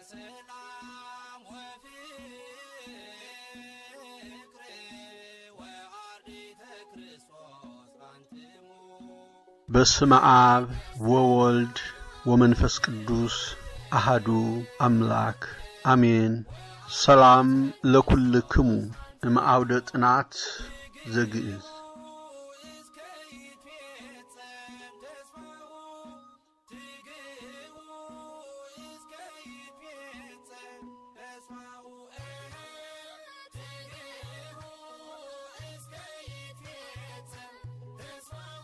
ሰላም ወፍቅር ወአርዲተ ክርስቶስ አንትሙ በስመ አብ ወወልድ ወመንፈስ ቅዱስ አሐዱ አምላክ አሜን። ሰላም ለኩልክሙ እምአውደ ጥናት ዘግእዝ እስከ ይትፌጸም ተስፋው ትግው እስከ ይትፌጸም ተስፋው ትግው እስከ ይትፌጸም ተስፋው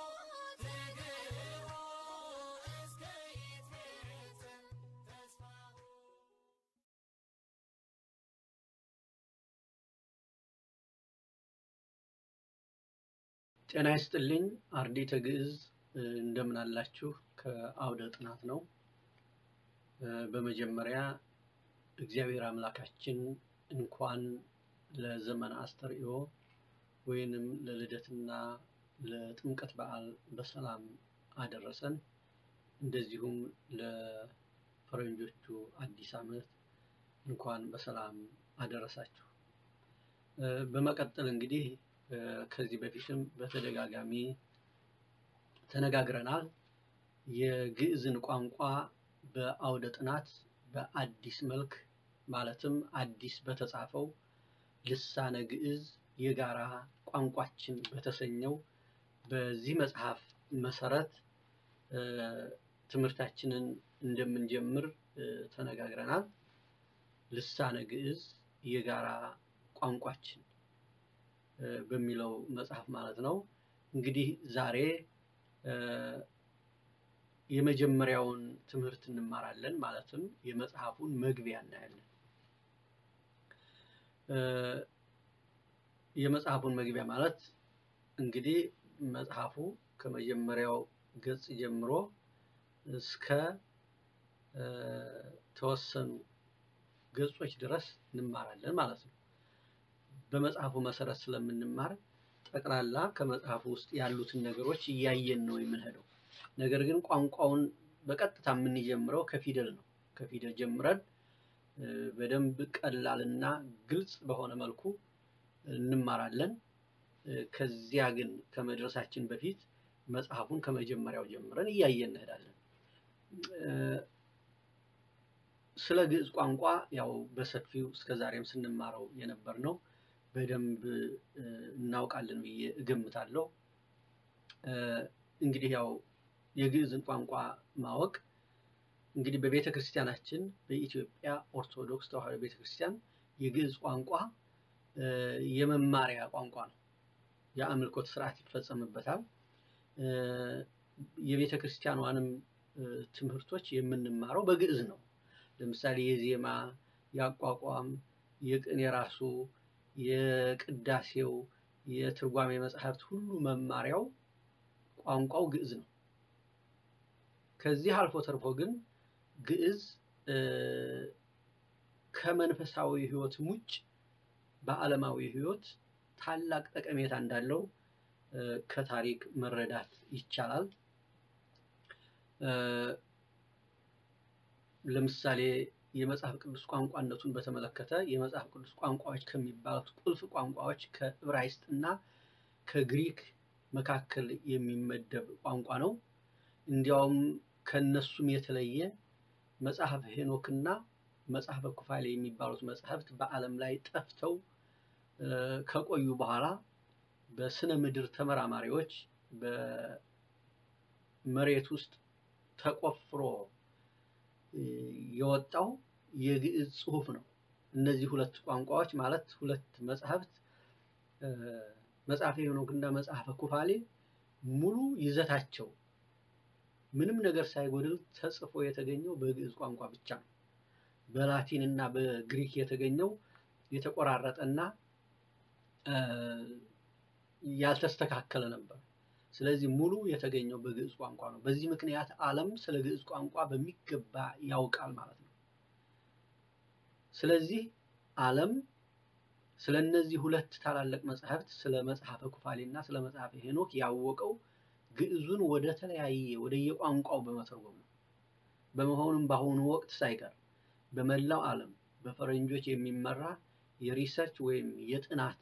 ትግው እስከ ይትፌጸም ተስፋው ጤና ይስጥልኝ አርዲተ ግዕዝ እንደምን አላችሁ? ከአውደ ጥናት ነው። በመጀመሪያ እግዚአብሔር አምላካችን እንኳን ለዘመነ አስተርእዮ ወይንም ለልደትና ለጥምቀት በዓል በሰላም አደረሰን። እንደዚሁም ለፈረንጆቹ አዲስ ዓመት እንኳን በሰላም አደረሳችሁ። በመቀጠል እንግዲህ ከዚህ በፊትም በተደጋጋሚ ተነጋግረናል። የግዕዝን ቋንቋ በአውደ ጥናት በአዲስ መልክ ማለትም አዲስ በተጻፈው ልሳነ ግዕዝ የጋራ ቋንቋችን በተሰኘው በዚህ መጽሐፍ መሰረት ትምህርታችንን እንደምንጀምር ተነጋግረናል። ልሳነ ግዕዝ የጋራ ቋንቋችን በሚለው መጽሐፍ ማለት ነው። እንግዲህ ዛሬ የመጀመሪያውን ትምህርት እንማራለን። ማለትም የመጽሐፉን መግቢያ እናያለን። የመጽሐፉን መግቢያ ማለት እንግዲህ መጽሐፉ ከመጀመሪያው ገጽ ጀምሮ እስከ ተወሰኑ ገጾች ድረስ እንማራለን ማለት ነው። በመጽሐፉ መሰረት ስለምንማር ጠቅላላ ከመጽሐፉ ውስጥ ያሉትን ነገሮች እያየን ነው የምንሄደው። ነገር ግን ቋንቋውን በቀጥታ የምንጀምረው ከፊደል ነው። ከፊደል ጀምረን በደንብ ቀላልና ግልጽ በሆነ መልኩ እንማራለን። ከዚያ ግን ከመድረሳችን በፊት መጽሐፉን ከመጀመሪያው ጀምረን እያየን እንሄዳለን። ስለ ግዕዝ ቋንቋ ያው በሰፊው እስከዛሬም ስንማረው የነበርነው በደንብ እናውቃለን ብዬ እገምታለሁ። እንግዲህ ያው የግዕዝን ቋንቋ ማወቅ እንግዲህ በቤተክርስቲያናችን በኢትዮጵያ ኦርቶዶክስ ተዋሕዶ ቤተክርስቲያን የግዕዝ ቋንቋ የመማሪያ ቋንቋ ነው። የአምልኮት ስርዓት ይፈጸምበታል። የቤተክርስቲያኗንም ትምህርቶች የምንማረው በግዕዝ ነው። ለምሳሌ የዜማ፣ የአቋቋም፣ የቅኔ ራሱ፣ የቅዳሴው፣ የትርጓሜ መጽሐፍት ሁሉ መማሪያው ቋንቋው ግዕዝ ነው። ከዚህ አልፎ ተርፎ ግን ግዕዝ ከመንፈሳዊ ህይወት ውጭ በዓለማዊ ህይወት ታላቅ ጠቀሜታ እንዳለው ከታሪክ መረዳት ይቻላል። ለምሳሌ የመጽሐፍ ቅዱስ ቋንቋነቱን በተመለከተ የመጽሐፍ ቅዱስ ቋንቋዎች ከሚባሉት ቁልፍ ቋንቋዎች ከዕብራይስጥና ከግሪክ መካከል የሚመደብ ቋንቋ ነው። እንዲያውም ከነሱም የተለየ መጽሐፈ ሄኖክና መጽሐፈ ኩፋሌ የሚባሉት መጽሐፍት በዓለም ላይ ጠፍተው ከቆዩ በኋላ በስነ ምድር ተመራማሪዎች በመሬት ውስጥ ተቆፍሮ የወጣው የግዕዝ ጽሑፍ ነው። እነዚህ ሁለት ቋንቋዎች ማለት ሁለት መጽሐፍት መጽሐፈ ሄኖክና መጽሐፈ ኩፋሌ ሙሉ ይዘታቸው ምንም ነገር ሳይጎድል ተጽፎ የተገኘው በግዕዝ ቋንቋ ብቻ ነው። በላቲንና በግሪክ የተገኘው የተቆራረጠና ያልተስተካከለ ነበር። ስለዚህ ሙሉ የተገኘው በግዕዝ ቋንቋ ነው። በዚህ ምክንያት ዓለም ስለ ግዕዝ ቋንቋ በሚገባ ያውቃል ማለት ነው። ስለዚህ ዓለም ስለነዚህ ሁለት ታላላቅ መጽሐፍት ስለ መጽሐፈ ኩፋሌና ስለ መጽሐፈ ሄኖክ ያወቀው ግዕዙን ወደ ተለያየ ወደ የቋንቋው በመተርጎም ነው። በመሆኑም በአሁኑ ወቅት ሳይቀር በመላው ዓለም በፈረንጆች የሚመራ የሪሰርች ወይም የጥናት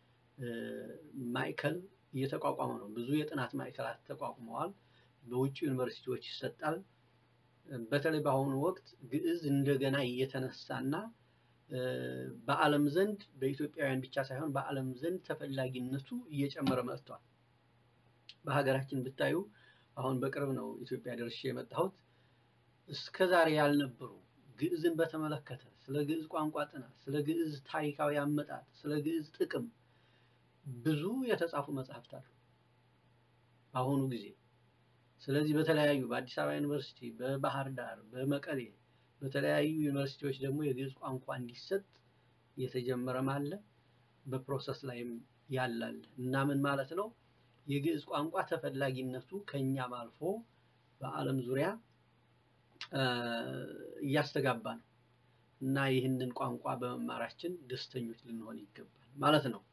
ማዕከል እየተቋቋመ ነው። ብዙ የጥናት ማዕከላት ተቋቁመዋል። በውጭ ዩኒቨርሲቲዎች ይሰጣል። በተለይ በአሁኑ ወቅት ግዕዝ እንደገና እየተነሳና በዓለም ዘንድ በኢትዮጵያውያን ብቻ ሳይሆን በዓለም ዘንድ ተፈላጊነቱ እየጨመረ መጥቷል። በሀገራችን ብታዩ አሁን በቅርብ ነው ኢትዮጵያ ደርሼ የመጣሁት። እስከዛሬ ያልነበሩ ግዕዝን በተመለከተ ስለ ግዕዝ ቋንቋ ጥናት፣ ስለ ግዕዝ ታሪካዊ አመጣጥ፣ ስለ ግዕዝ ጥቅም ብዙ የተጻፉ መጽሐፍት አሉ በአሁኑ ጊዜ። ስለዚህ በተለያዩ በአዲስ አበባ ዩኒቨርሲቲ፣ በባህር ዳር፣ በመቀሌ በተለያዩ ዩኒቨርሲቲዎች ደግሞ የግዕዝ ቋንቋ እንዲሰጥ እየተጀመረም አለ፣ በፕሮሰስ ላይም ያላል እና ምን ማለት ነው የግዕዝ ቋንቋ ተፈላጊነቱ ከኛም አልፎ በዓለም ዙሪያ እያስተጋባ ነው እና ይህንን ቋንቋ በመማራችን ደስተኞች ልንሆን ይገባል ማለት ነው።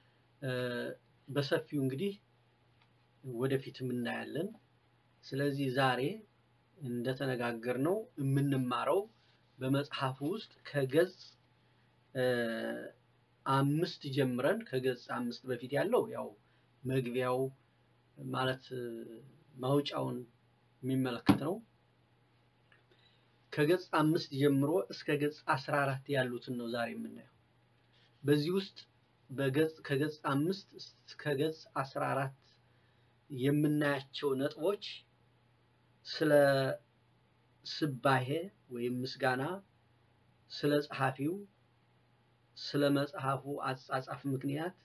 በሰፊው እንግዲህ ወደፊትም እናያለን። ስለዚህ ዛሬ እንደተነጋገርነው የምንማረው በመጽሐፉ ውስጥ ከገጽ 5 ጀምረን ከገጽ 5 በፊት ያለው ያው መግቢያው ማለት ማውጫውን የሚመለከት ነው። ከገጽ 5 ጀምሮ እስከ ገጽ 14 ያሉትን ነው ዛሬ የምናየው። በዚህ ውስጥ ከገጽ 5 እስከ ገጽ 14 የምናያቸው ነጥቦች ስለ ስባሄ ወይም ምስጋና፣ ስለ ጸሐፊው፣ ስለ መጽሐፉ አጻጻፍ ምክንያት፣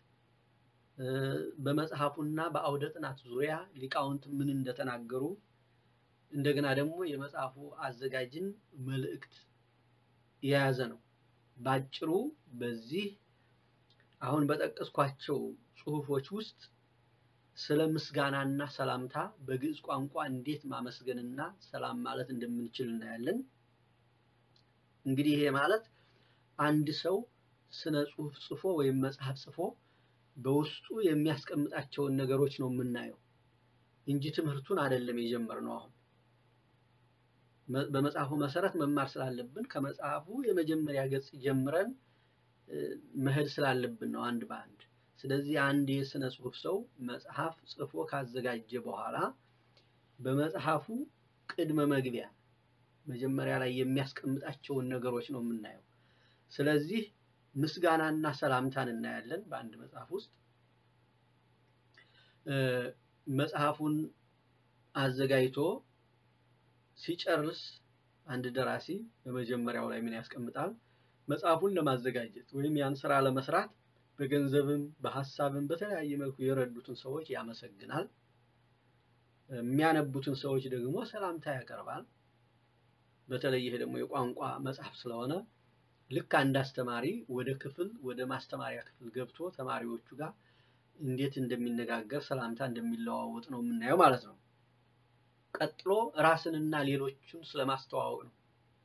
በመጽሐፉና በአውደ ጥናት ዙሪያ ሊቃውንት ምን እንደተናገሩ፣ እንደገና ደግሞ የመጽሐፉ አዘጋጅን መልእክት የያዘ ነው። ባጭሩ በዚህ አሁን በጠቀስኳቸው ጽሁፎች ውስጥ ስለ ምስጋናና ሰላምታ በግዕዝ ቋንቋ እንዴት ማመስገንና ሰላም ማለት እንደምንችል እናያለን። እንግዲህ ይሄ ማለት አንድ ሰው ስነ ጽሁፍ ጽፎ ወይም መጽሐፍ ጽፎ በውስጡ የሚያስቀምጣቸውን ነገሮች ነው የምናየው እንጂ ትምህርቱን አይደለም የጀመርነው። አሁን በመጽሐፉ መሰረት መማር ስላለብን ከመጽሐፉ የመጀመሪያ ገጽ ጀምረን መሄድ ስላለብን ነው አንድ በአንድ። ስለዚህ አንድ የስነ ጽሁፍ ሰው መጽሐፍ ጽፎ ካዘጋጀ በኋላ በመጽሐፉ ቅድመ መግቢያ መጀመሪያ ላይ የሚያስቀምጣቸውን ነገሮች ነው የምናየው። ስለዚህ ምስጋናና ሰላምታን እናያለን በአንድ መጽሐፍ ውስጥ። መጽሐፉን አዘጋጅቶ ሲጨርስ አንድ ደራሲ በመጀመሪያው ላይ ምን ያስቀምጣል? መጽሐፉን ለማዘጋጀት ወይም ያን ስራ ለመስራት በገንዘብም በሐሳብም በተለያየ መልኩ የረዱትን ሰዎች ያመሰግናል። የሚያነቡትን ሰዎች ደግሞ ሰላምታ ያቀርባል። በተለይ ይሄ ደግሞ የቋንቋ መጽሐፍ ስለሆነ ልክ አንድ አስተማሪ ወደ ክፍል ወደ ማስተማሪያ ክፍል ገብቶ ተማሪዎቹ ጋር እንዴት እንደሚነጋገር ሰላምታ እንደሚለዋወጥ ነው የምናየው ማለት ነው። ቀጥሎ ራስንና ሌሎችን ስለማስተዋወቅ ነው።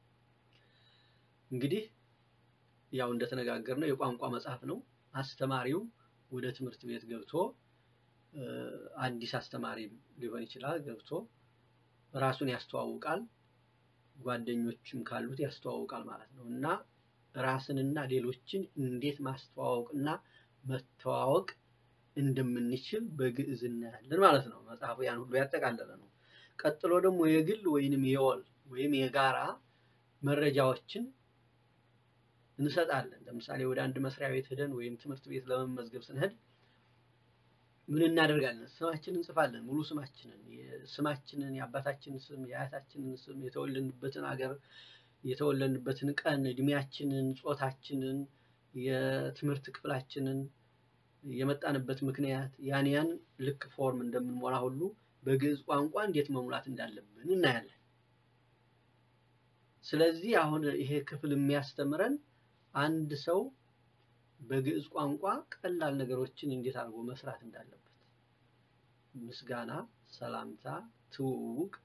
እንግዲህ ያው እንደተነጋገርነው የቋንቋ መጽሐፍ ነው። አስተማሪው ወደ ትምህርት ቤት ገብቶ አዲስ አስተማሪ ሊሆን ይችላል ገብቶ ራሱን ያስተዋውቃል፣ ጓደኞችም ካሉት ያስተዋውቃል ማለት ነው እና ራስንና ሌሎችን እንዴት ማስተዋወቅና መተዋወቅ እንደምንችል በግዕዝ እናያለን ማለት ነው። መጽሐፉ ያን ሁሉ ያጠቃለለ ነው። ቀጥሎ ደግሞ የግል ወይንም የወል ወይም የጋራ መረጃዎችን እንሰጣለን። ለምሳሌ ወደ አንድ መስሪያ ቤት ሄደን ወይም ትምህርት ቤት ለመመዝገብ ስንሄድ ምን እናደርጋለን? ስማችንን እንጽፋለን። ሙሉ ስማችንን፣ የአባታችንን ስም፣ የአያታችንን ስም፣ የተወለድንበትን ሀገር፣ የተወለድንበትን ቀን፣ እድሜያችንን፣ ጾታችንን፣ የትምህርት ክፍላችንን፣ የመጣንበት ምክንያት ያን ልክ ፎርም እንደምንሞላ ሁሉ በግዕዝ ቋንቋ እንዴት መሙላት እንዳለብን እናያለን። ስለዚህ አሁን ይሄ ክፍል የሚያስተምረን አንድ ሰው በግዕዝ ቋንቋ ቀላል ነገሮችን እንዴት አድርጎ መስራት እንዳለበት፣ ምስጋና፣ ሰላምታ፣ ትውውቅ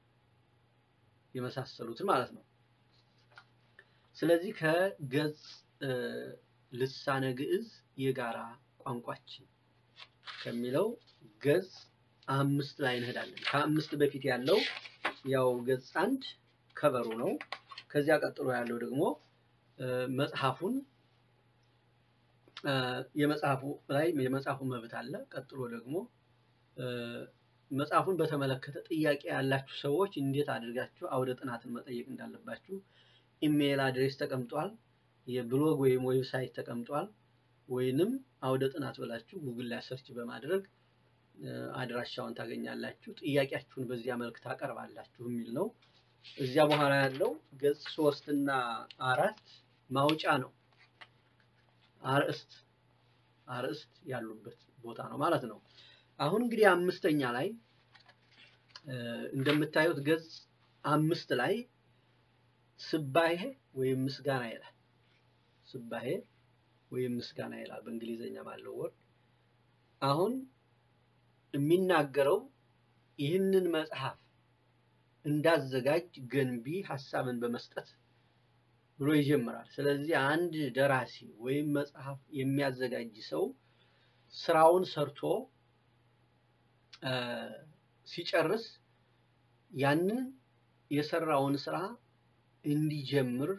የመሳሰሉትን ማለት ነው። ስለዚህ ከገጽ ልሳነ ግዕዝ የጋራ ቋንቋችን ከሚለው ገጽ 5 ላይ እንሄዳለን። ከ5 በፊት ያለው ያው ገጽ 1 ከበሩ ነው። ከዚያ ቀጥሎ ያለው ደግሞ መጽሐፉን የመጽሐፉ ላይ የመጽሐፉ መብት አለ። ቀጥሎ ደግሞ መጽሐፉን በተመለከተ ጥያቄ ያላችሁ ሰዎች እንዴት አድርጋችሁ አውደ ጥናትን መጠየቅ እንዳለባችሁ ኢሜል አድሬስ ተቀምጧል። የብሎግ ወይም ዌብሳይት ተቀምጧል። ወይንም አውደ ጥናት ብላችሁ ጉግል ላይ ሰርች በማድረግ አድራሻውን ታገኛላችሁ። ጥያቄያችሁን በዚያ መልክ ታቀርባላችሁ የሚል ነው። እዚያ በኋላ ያለው ገጽ 3 እና 4 ማውጫ ነው። አርእስት ያሉበት ቦታ ነው ማለት ነው። አሁን እንግዲህ 5ኛ ላይ እንደምታዩት ገጽ 5 ላይ ስባሄ ወይም ምስጋና ይላል። ስባሄ ወይም ምስጋና ይላል በእንግሊዘኛ ማለት ወርድ። አሁን የሚናገረው ይህንን መጽሐፍ እንዳዘጋጅ ገንቢ ሐሳብን በመስጠት ብሎ ይጀምራል። ስለዚህ አንድ ደራሲ ወይም መጽሐፍ የሚያዘጋጅ ሰው ስራውን ሰርቶ ሲጨርስ ያንን የሰራውን ስራ እንዲጀምር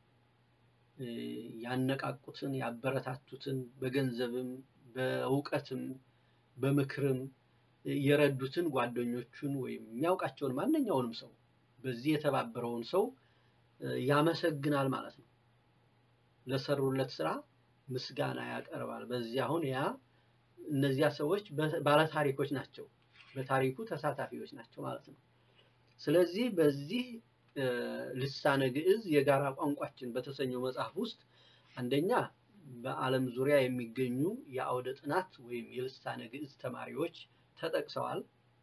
ያነቃቁትን ያበረታቱትን በገንዘብም በእውቀትም በምክርም የረዱትን ጓደኞቹን ወይም የሚያውቃቸውን ማንኛውንም ሰው በዚህ የተባበረውን ሰው ያመሰግናል ማለት ነው። ለሰሩለት ስራ ምስጋና ያቀርባል። በዚህ አሁን እነዚያ ሰዎች ባለታሪኮች ናቸው፣ በታሪኩ ተሳታፊዎች ናቸው ማለት ነው። ስለዚህ በዚህ ልሳነ ግዕዝ የጋራ ቋንቋችን በተሰኘው መጽሐፍ ውስጥ አንደኛ በዓለም ዙሪያ የሚገኙ የአውደ ጥናት ወይም የልሳነ ግዕዝ ተማሪዎች ተጠቅሰዋል።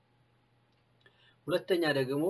ሁለተኛ ደግሞ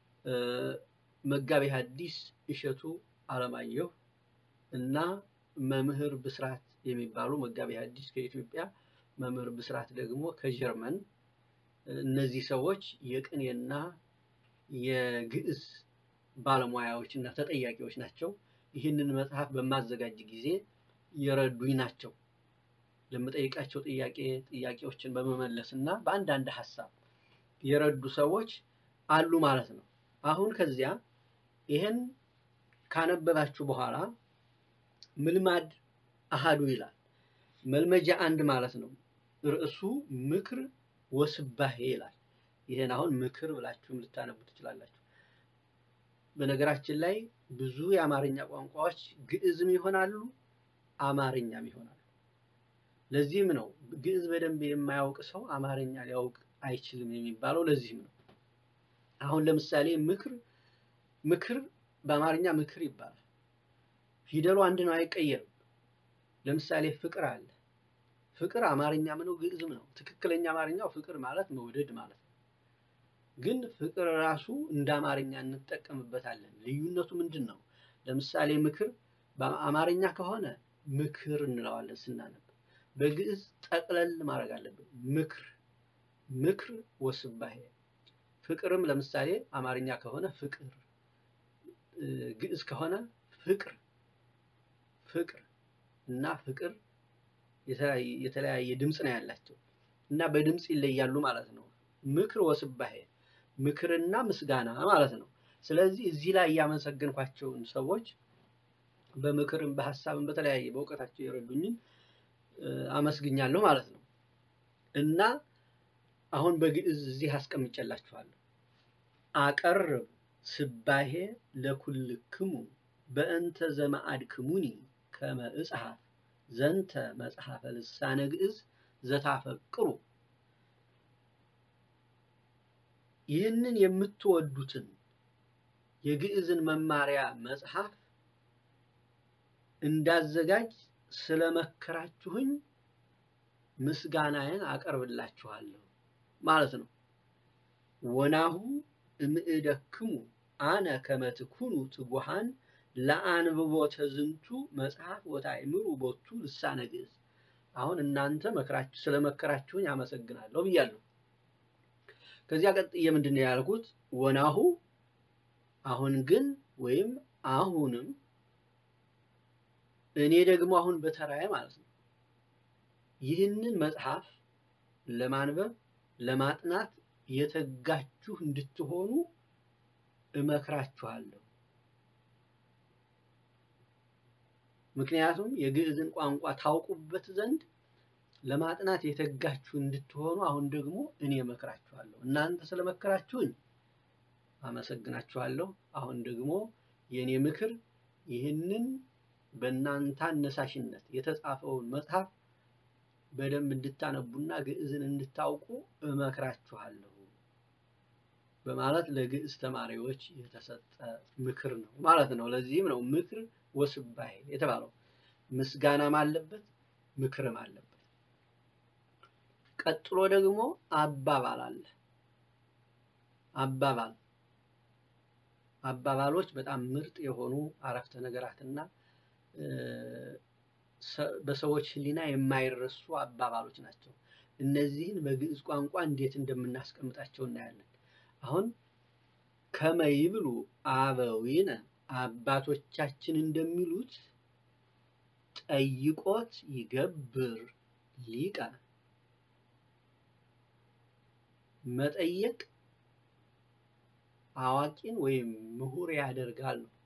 መጋቤ ሐዲስ እሸቱ አለማየሁ እና መምህር ብስራት የሚባሉ መጋቤ ሐዲስ ከኢትዮጵያ፣ መምህር ብስራት ደግሞ ከጀርመን፣ እነዚህ ሰዎች የቅኔና የግዕዝ ባለሙያዎችና ተጠያቂዎች ናቸው። ይህንን መጽሐፍ በማዘጋጅ ጊዜ የረዱኝ ናቸው። ለምጠይቃቸው ጥያቄዎችን በመመለስና በአንዳንድ ሐሳብ የረዱ ሰዎች አሉ ማለት ነው። አሁን ከዚያ ይሄን ካነበባችሁ በኋላ ምልማድ አሃዱ ይላል። መልመጃ 1 ማለት ነው። ርዕሱ ምክር ወስባሄ ይላል። ይሄን አሁን ምክር ብላችሁም ልታነቡ ትችላላችሁ። በነገራችን ላይ ብዙ የአማርኛ ቋንቋዎች ግዕዝም ይሆናሉ አማርኛም ይሆናሉ። ለዚህም ነው ግዕዝ በደንብ የማያውቅ ሰው አማርኛ ሊያውቅ አይችልም የሚባለው ለዚህም ነው። አሁን ለምሳሌ ምክር በአማርኛ ምክር ይባላል። ፊደሉ አንድ ነው፣ አይቀየርም። ለምሳሌ ፍቅር አለ። ፍቅር አማርኛም ነው ግዕዝም ነው። ትክክለኛ አማርኛው ፍቅር ማለት መውደድ ማለት ነው። ግን ፍቅር ራሱ እንደ አማርኛ እንጠቀምበታለን። ልዩነቱ ምንድነው? ለምሳሌ ምክር በአማርኛ ከሆነ ምክር እንለዋለን ስናነብ፣ በግዕዝ ጠቅለል ማድረግ አለብን። ምክር ወስባሄ። ፍቅርም ለምሳሌ አማርኛ ከሆነ ፍቅር፣ ግዕዝ ከሆነ ፍቅር እና ፍቅር የተለያየ ድምጽ ነው ያላቸው እና በድምጽ ይለያሉ ማለት ነው። ምክር ወስባሄ ምክርና ምስጋና ማለት ነው። ስለዚህ እዚህ ላይ ያመሰግንኳቸውን ሰዎች በምክርም በሐሳብም በተለያየ በእውቀታቸው የረዱኝን አመስግኛለሁ ማለት ነው። እና አሁን በግዕዝ እዚህ አስቀምጬላችኋለሁ። አቀርብ ስባሄ ለኩልክሙ በእንተ ዘማአድክሙኒ ከመ እጽሐፍ ዘንተ መጽሐፈ ልሳነ ግዕዝ ዘታፈቅሩ። ይህንን የምትወዱትን የግዕዝን መማሪያ መጽሐፍ እንዳዘጋጅ ስለመከራችሁኝ ምስጋናዬን አቀርብላችኋለሁ ማለት ነው። ወናሁ እምእደክሙ አነ ከመ ትኩኑ ትጉሃን ለአንብቦተ ዝንቱ መጽሐፍ ወታእምሩ ቦቱ ልሳነ ግዕዝ። አሁን እናንተ ስለመከራችሁኝ አመሰግናለሁ ብያለሁ። ከዚያ ቀጥዬ ምንድነው ያልኩት? ወናሁ አሁን ግን ወይም አሁንም እኔ ደግሞ አሁን በተራዬ ማለት ነው ይህንን መጽሐፍ ለማንበብ ለማጥናት የተጋችሁ እንድትሆኑ እመክራችኋለሁ። ምክንያቱም የግዕዝን ቋንቋ ታውቁበት ዘንድ ለማጥናት የተጋችሁ እንድትሆኑ አሁን ደግሞ እኔ እመክራችኋለሁ። እናንተ ስለመከራችሁኝ አመሰግናችኋለሁ። አሁን ደግሞ የኔ ምክር ይህንን በእናንተ አነሳሽነት የተጻፈውን መጽሐፍ በደንብ እንድታነቡና ግዕዝን እንድታውቁ እመክራችኋለሁ በማለት ለግዕዝ ተማሪዎች የተሰጠ ምክር ነው ማለት ነው። ለዚህም ነው ምክር ወስባይ የተባለው። ምስጋናም አለበት ምክርም አለበት። ቀጥሎ ደግሞ አባባል አለ። አባባሎች በጣም ምርጥ የሆኑ አረፍተ ነገራትና በሰዎች ሕሊና የማይረሱ አባባሎች ናቸው። እነዚህን በግዕዝ ቋንቋ እንዴት እንደምናስቀምጣቸው እናያለን። አሁን ከመይብሉ አበዊነ አባቶቻችን እንደሚሉት ጠይቆት ይገብር ሊቀ። መጠየቅ አዋቂን ወይም ምሁር ያደርጋል ነው።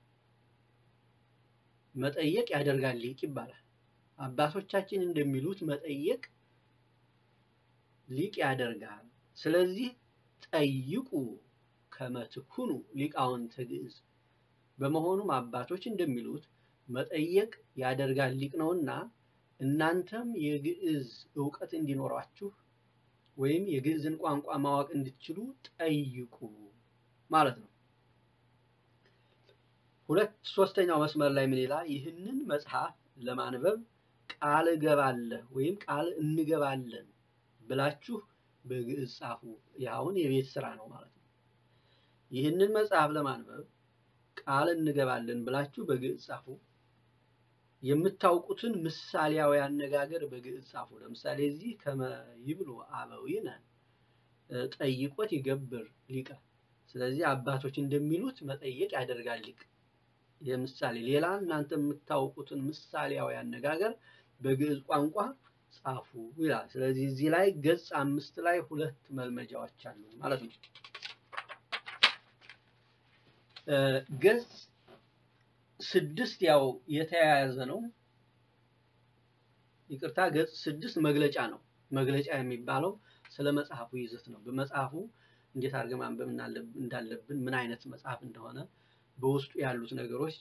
መጠየቅ ያደርጋል ሊቅ ይባላል። አባቶቻችን እንደሚሉት መጠየቅ ሊቅ ያደርጋል። ስለዚህ ጠይቁ ከመትኩኑ ሊቃውንተ ግዕዝ። በመሆኑም አባቶች እንደሚሉት መጠየቅ ያደርጋል ሊቅ ነውና እናንተም የግዕዝ ዕውቀት እንዲኖራችሁ ወይም የግዕዝን ቋንቋ ማወቅ እንድትችሉ ጠይቁ ማለት ነው። ሶስተኛው መስመር ላይ ምን ይላል? ይህንን መጽሐፍ ለማንበብ ቃል እገባለሁ ወይም ቃል እንገባለን ብላችሁ በግዕዝ ጻፉ። ያውን የቤት ስራ ነው ማለት ነው። ይህንን መጽሐፍ ለማንበብ ቃል እንገባለን ብላችሁ በግዕዝ ጻፉ። የምታውቁትን ምሳሌያዊ አነጋገር በግዕዝ ጻፉ። ለምሳሌ እዚህ ከመይብሉ አበዊነ ጠይቆት ይገብር ሊቀ። ስለዚህ አባቶች እንደሚሉት መጠየቅ ያደርጋል ሊቅ። የምሳሌ ሌላ እናንተ የምታውቁትን ምሳሌያዊ አነጋገር በግዕዝ ቋንቋ ጻፉ ይላል። ስለዚህ እዚህ ላይ ገጽ 5 ላይ 2 መልመጃዎች አሉ ማለት ነው። ገጽ 6 ያው የተያያዘ ነው። ይቅርታ፣ ገጽ 6 መግለጫ ነው። መግለጫ የሚባለው ስለ መጽሐፉ ይዘት ነው። በመጽሐፉ እንዴት አድርገን ማንበብ እንዳለብን፣ ምን አይነት መጽሐፍ እንደሆነ፣ በውስጡ ያሉት ነገሮች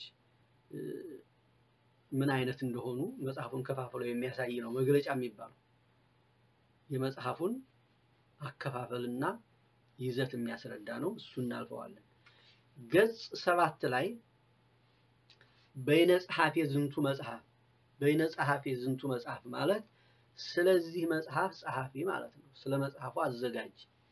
ምን አይነት እንደሆኑ መጽሐፉን ከፋፍሎ የሚያሳይ ነው መግለጫ የሚባለው። የመጽሐፉን አከፋፈልና ይዘት የሚያስረዳ ነው። እሱ እናልፈዋለን። ገጽ 7 ላይ በይነ ጸሐፌ ዝንቱ መጽሐፍ። በይነ ጸሐፌ ዝንቱ መጽሐፍ ማለት ስለዚህ መጽሐፍ ጸሐፊ ማለት ነው። ስለ መጽሐፉ አዘጋጅ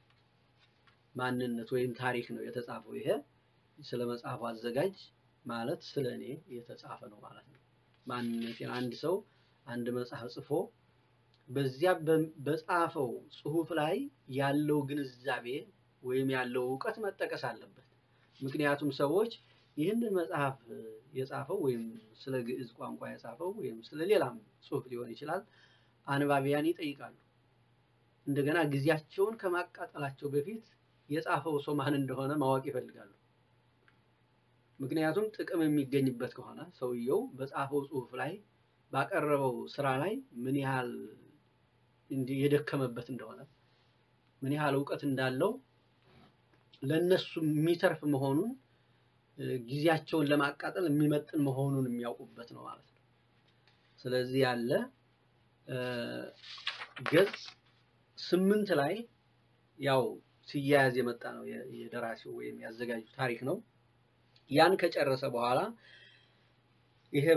ማንነት ወይም ታሪክ ነው የተጻፈው። ይሄ ስለ መጽሐፉ አዘጋጅ ማለት ስለኔ የተጻፈ ነው ማለት ነው። ማንነቴን አንድ ሰው አንድ መጽሐፍ ጽፎ በዚያ በጻፈው ጽሑፍ ላይ ያለው ግንዛቤ ወይም ያለው ዕውቀት መጠቀስ አለበት። ምክንያቱም ሰዎች ይህንን መጽሐፍ የጻፈው ወይም ስለ ግዕዝ ቋንቋ የጻፈው ወይም ስለ ሌላም ጽሑፍ ሊሆን ይችላል አንባቢያን ይጠይቃሉ። እንደገና ጊዜያቸውን ከማቃጠላቸው በፊት የጻፈው ሰው ማን እንደሆነ ማወቅ ይፈልጋሉ። ምክንያቱም ጥቅም የሚገኝበት ከሆነ ሰውየው በጻፈው ጽሑፍ ላይ ባቀረበው ስራ ላይ ምን ያህል የደከመበት እንደሆነ፣ ምን ያህል ዕውቀት እንዳለው ለነሱ የሚተርፍ መሆኑን፣ ጊዜያቸውን ለማቃጠል የሚመጥን መሆኑን የሚያውቁበት ነው ማለት ነው። ስለዚህ ያለ ገጽ 8 ላይ ያው ሲያያዝ የመጣ ነው የደራሲው ወይም ያዘጋጁ ታሪክ ነው። ያን ከጨረሰ በኋላ ይሄ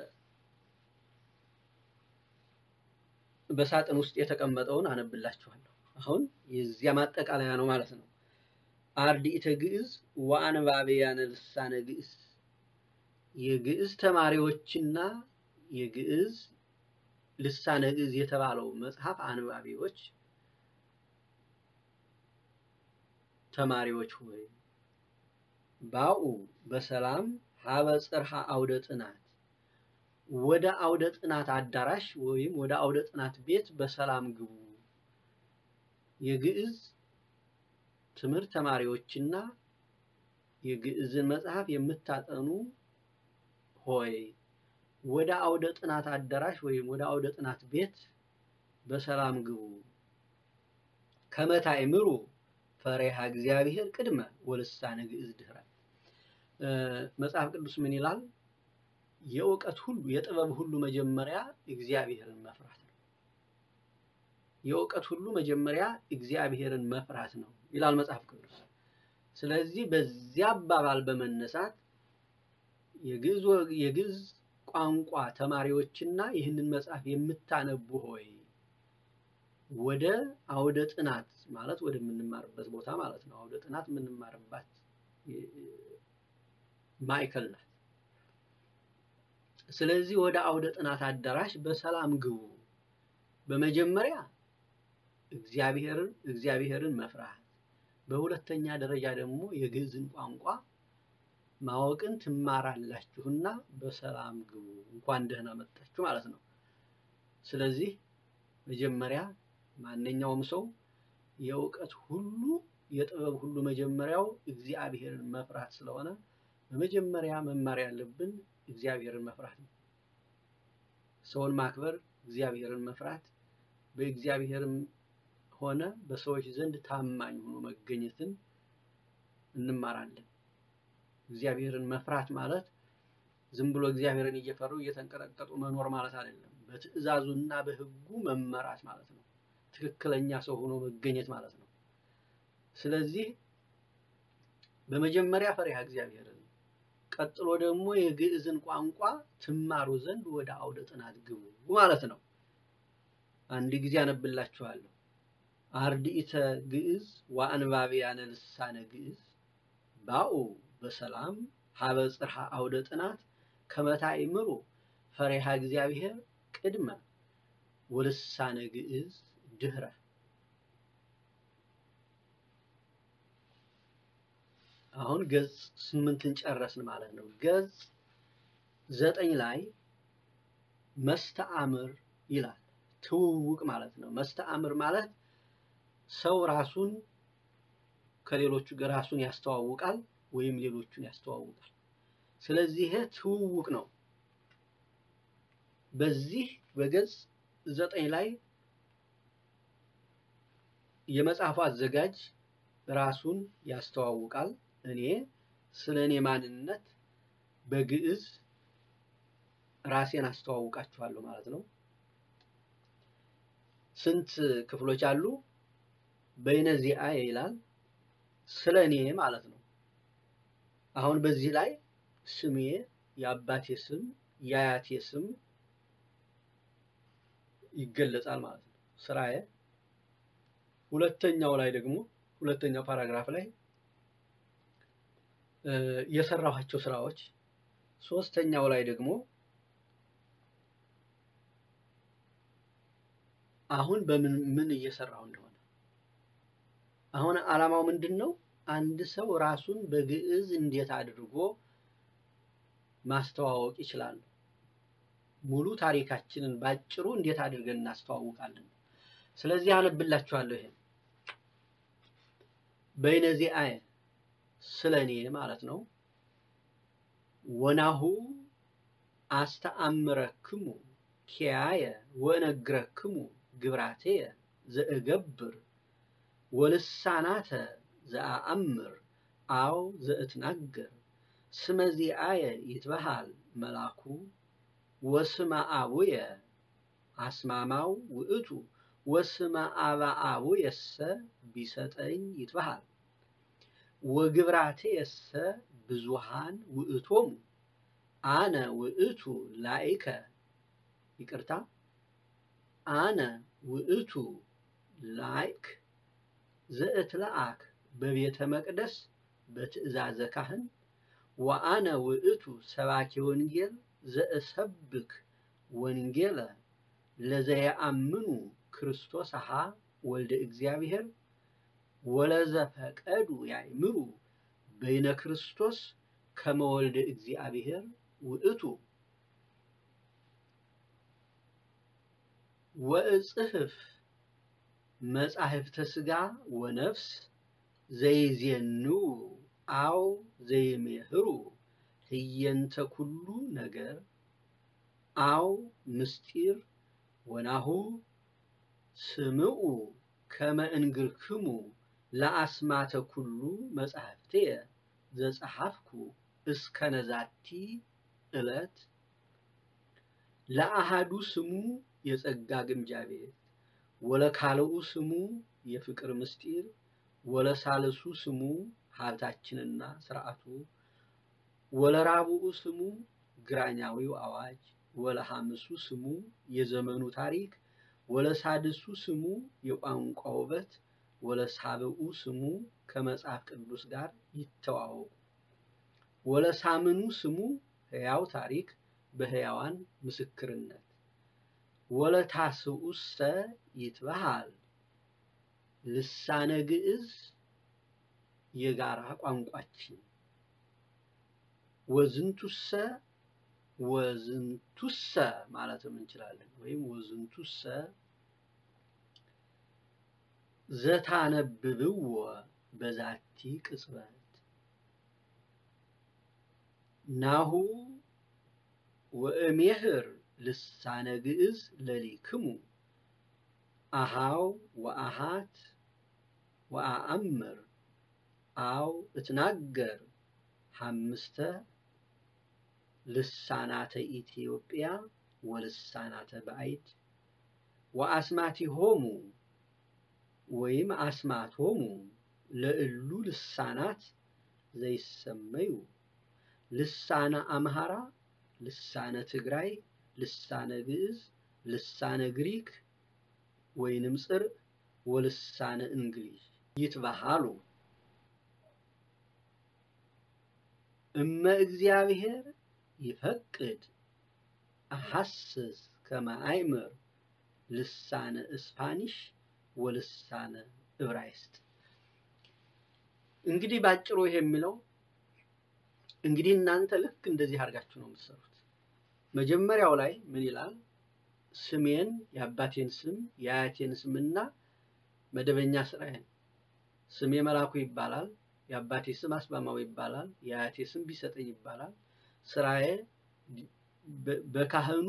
በሳጥን ውስጥ የተቀመጠውን አነብላችኋለሁ። አሁን የዚያ ማጠቃለያ ነው ማለት ነው። አርድእተ ግዕዝ ወአንባቢያነ ልሳነ ግዕዝ። የግዕዝ ተማሪዎችና የግዕዝ ልሳነ ግዕዝ የተባለው መጽሐፍ አንባቢዎች ተማሪዎች ሆይ ባኡ በሰላም ሀበ ጽርሐ አውደ ጥናት፣ ወደ አውደ ጥናት አዳራሽ ወይም ወደ አውደ ጥናት ቤት በሰላም ግቡ። የግዕዝ ትምህርት ተማሪዎችና የግዕዝን መጽሐፍ የምታጠኑ ሆይ ወደ አውደ ጥናት አዳራሽ ወይም ወደ አውደ ጥናት ቤት በሰላም ግቡ ከመታእምሩ ፈሪሃ እግዚአብሔር ቅድመ ወልሳነ ግዕዝ ድህረ። መጽሐፍ ቅዱስ ምን ይላል? የእውቀት ሁሉ የጥበብ ሁሉ መጀመሪያ እግዚአብሔርን መፍራት ነው። የእውቀት ሁሉ መጀመሪያ እግዚአብሔርን መፍራት ነው ይላል መጽሐፍ ቅዱስ። ስለዚህ በዚያ አባባል በመነሳት የግዕዝ ቋንቋ ተማሪዎችና ይህንን መጽሐፍ የምታነቡ ሆይ ወደ አውደ ጥናት ማለት ወደምንማርበት ቦታ ማለት ነው። አውደ ጥናት የምንማርባት ማዕከል ናት። ስለዚህ ወደ አውደ ጥናት አዳራሽ በሰላም ግቡ። በመጀመሪያ እግዚአብሔርን መፍራት፣ በሁለተኛ ደረጃ ደግሞ የግዕዝን ቋንቋ ማወቅን ትማራላችሁና በሰላም ግቡ፣ እንኳን ደህና መጣችሁ ማለት ነው። ስለዚህ መጀመሪያ ማንኛውም ሰው የእውቀት ሁሉ የጥበብ ሁሉ መጀመሪያው እግዚአብሔርን መፍራት ስለሆነ በመጀመሪያ መማር ያለብን እግዚአብሔርን መፍራት ነው። ሰውን ማክበር፣ እግዚአብሔርን መፍራት፣ በእግዚአብሔርም ሆነ በሰዎች ዘንድ ታማኝ ሆኖ መገኘትን እንማራለን። እግዚአብሔርን መፍራት ማለት ዝም ብሎ እግዚአብሔርን እየፈሩ እየተንቀጠቀጡ መኖር ማለት አይደለም። በትእዛዙና በሕጉ መመራት ማለት ነው። ትክክለኛ ሰው ሆኖ መገኘት ማለት ነው። ስለዚህ በመጀመሪያ ፈሪሃ እግዚአብሔርን፣ ቀጥሎ ደግሞ የግዕዝን ቋንቋ ትማሩ ዘንድ ወደ አውደ ጥናት ግቡ ማለት ነው። አንድ ጊዜ አነብላችኋለሁ። አርድኢተ ግዕዝ ወአንባቢያነ ልሳነ ግዕዝ ባኡ በሰላም ሀበ ጽርሐ አውደ ጥናት ከመታእምሩ ፈሪሃ እግዚአብሔር ቅድመ ወልሳነ ግዕዝ ድህረ። አሁን ገጽ 8ን ጨረስን ማለት ነው። ገጽ 9 ላይ መስተአምር ይላል። ትውውቅ ማለት ነው። መስተአምር ማለት ሰው ራሱን ከሌሎቹ ጋር ራሱን ያስተዋውቃል ወይም ሌሎቹን ያስተዋውቃል። ስለዚህ ይሄ ትውውቅ ነው። በዚህ በገጽ 9 ላይ የመጽሐፉ አዘጋጅ ራሱን ያስተዋውቃል። እኔ ስለኔ ማንነት በግዕዝ ራሴን አስተዋውቃችኋለሁ ማለት ነው። ስንት ክፍሎች አሉ? በይነዚአ ይላል ስለኔ ማለት ነው። አሁን በዚህ ላይ ስሜ፣ የአባቴ ስም፣ የአያቴ ስም ይገለጻል ማለት ነው። ስራዬ። ሁለተኛው ላይ ደግሞ ሁለተኛው ፓራግራፍ ላይ የሰራኋቸው ስራዎች፣ ሶስተኛው ላይ ደግሞ አሁን ምን እየሰራሁ እንደሆነ። አሁን ዓላማው ምንድነው? አንድ ሰው ራሱን በግዕዝ እንዴት አድርጎ ማስተዋወቅ ይችላል? ሙሉ ታሪካችንን ባጭሩ እንዴት አድርገን እናስተዋውቃለን? ስለዚህ አነብላችኋለሁ። ይሄ በይነዚአ ስለኔ ማለት ነው። ወናሁ አስተአምረክሙ ኪያየ ወነግረክሙ ግብራቴየ ዘእገብር ወልሳናተ ዘአአምር አው ዘእትናገር ስመዚአየ ይትበሃል መላኩ ወስመ አቡየ አስማማው ውእቱ ወስመ አብአቡየሰ ቢሰጠኝ ይትበሃል ወግብራቴየሰ ብዙሃን ውእቶሙ አነ ውእቱ ላይከ ይቅርታ አነ ውእቱ ላይክ ዘእትለአክ በቤተ መቅደስ በትእዛዘ ካህን ወአነ ውእቱ ሰባኪ ወንጌል ዘእሰብክ ወንጌለ ለዘየአምኑ ክርስቶስ አሃ ወልደ እግዚአብሔር ወለዘፈቀዱ ያእምሩ በይነ ክርስቶስ ከመ ወልደ እግዚአብሔር ውእቱ ወእጽሕፍ መጻሕፍተ ሥጋ ወነፍስ ዘይዜኑ አው ዘይሜህሩ ህየንተ ኩሉ ነገር አው ምስጢር ወናሁ ስምዑ ከመ እንግርክሙ ለአስማተ ኩሉ መጻሕፍትየ ዘጸሐፍኩ እስከ ነዛቲ ዕለት ለአሃዱ ስሙ የጸጋ ግምጃ ቤት ወለካልኡ ስሙ የፍቅር ምስጢር ወለሳልሱ ስሙ ሀብታችንና ስርዓቱ ወለራብኡ ስሙ ግራኛዊው አዋጅ ወለሐምሱ ስሙ የዘመኑ ታሪክ ወለሳድሱ ስሙ የቋንቋ ውበት ወለሳብኡ ስሙ ከመጽሐፍ ቅዱስ ጋር ይተዋወቁ ወለሳምኑ ስሙ ሕያው ታሪክ በሕያዋን ምስክርነት ወለታስኡሰ ይትበሃል ልሳነ ግዕዝ የጋራ ቋንቋችን ወዝንቱሰ ማለትም እንችላለን ወይም ወዝንቱሰ ዘታነብብዎ በዛቲ ቅጽበት ናሁ ወእሜህር ልሳነ ግዕዝ ለሊክሙ አሃው ወአሃት ወአአምር አው እትናገር ሐምስተ ልሳናተ ኢትዮጵያ ወልሳናተ ባዕድ ወአስማቲሆሙ ወይም አስማቶሙ ለእሉ ልሳናት ዘይሰመዩ ልሳነ አምሃራ ልሳነ ትግራይ ልሳነ ግዕዝ ልሳነ ግሪክ ወይንም ጽር ወልሳነ እንግሊዝ ይትበሃሉ እመ እግዚአብሔር ይፈቅድ አሐስስ ከመ አእምር ልሳነ ስፓኒሽ ወልሳነ ዕብራይስጥ። እንግዲህ ባጭሩ ይሄ የሚለው እንግዲህ እናንተ ልክ እንደዚህ አድርጋችሁ ነው የምትሰሩት። መጀመሪያው ላይ ምን ይላል? ስሜን የአባቴን ስም የአያቴን ስምና መደበኛ ስራዬን ስሜ መላኩ ይባላል፣ የአባቴ ስም አስማማው ይባላል፣ የአያቴ ስም ቢሰጠኝ ይባላል። ስራዬ በካህኑ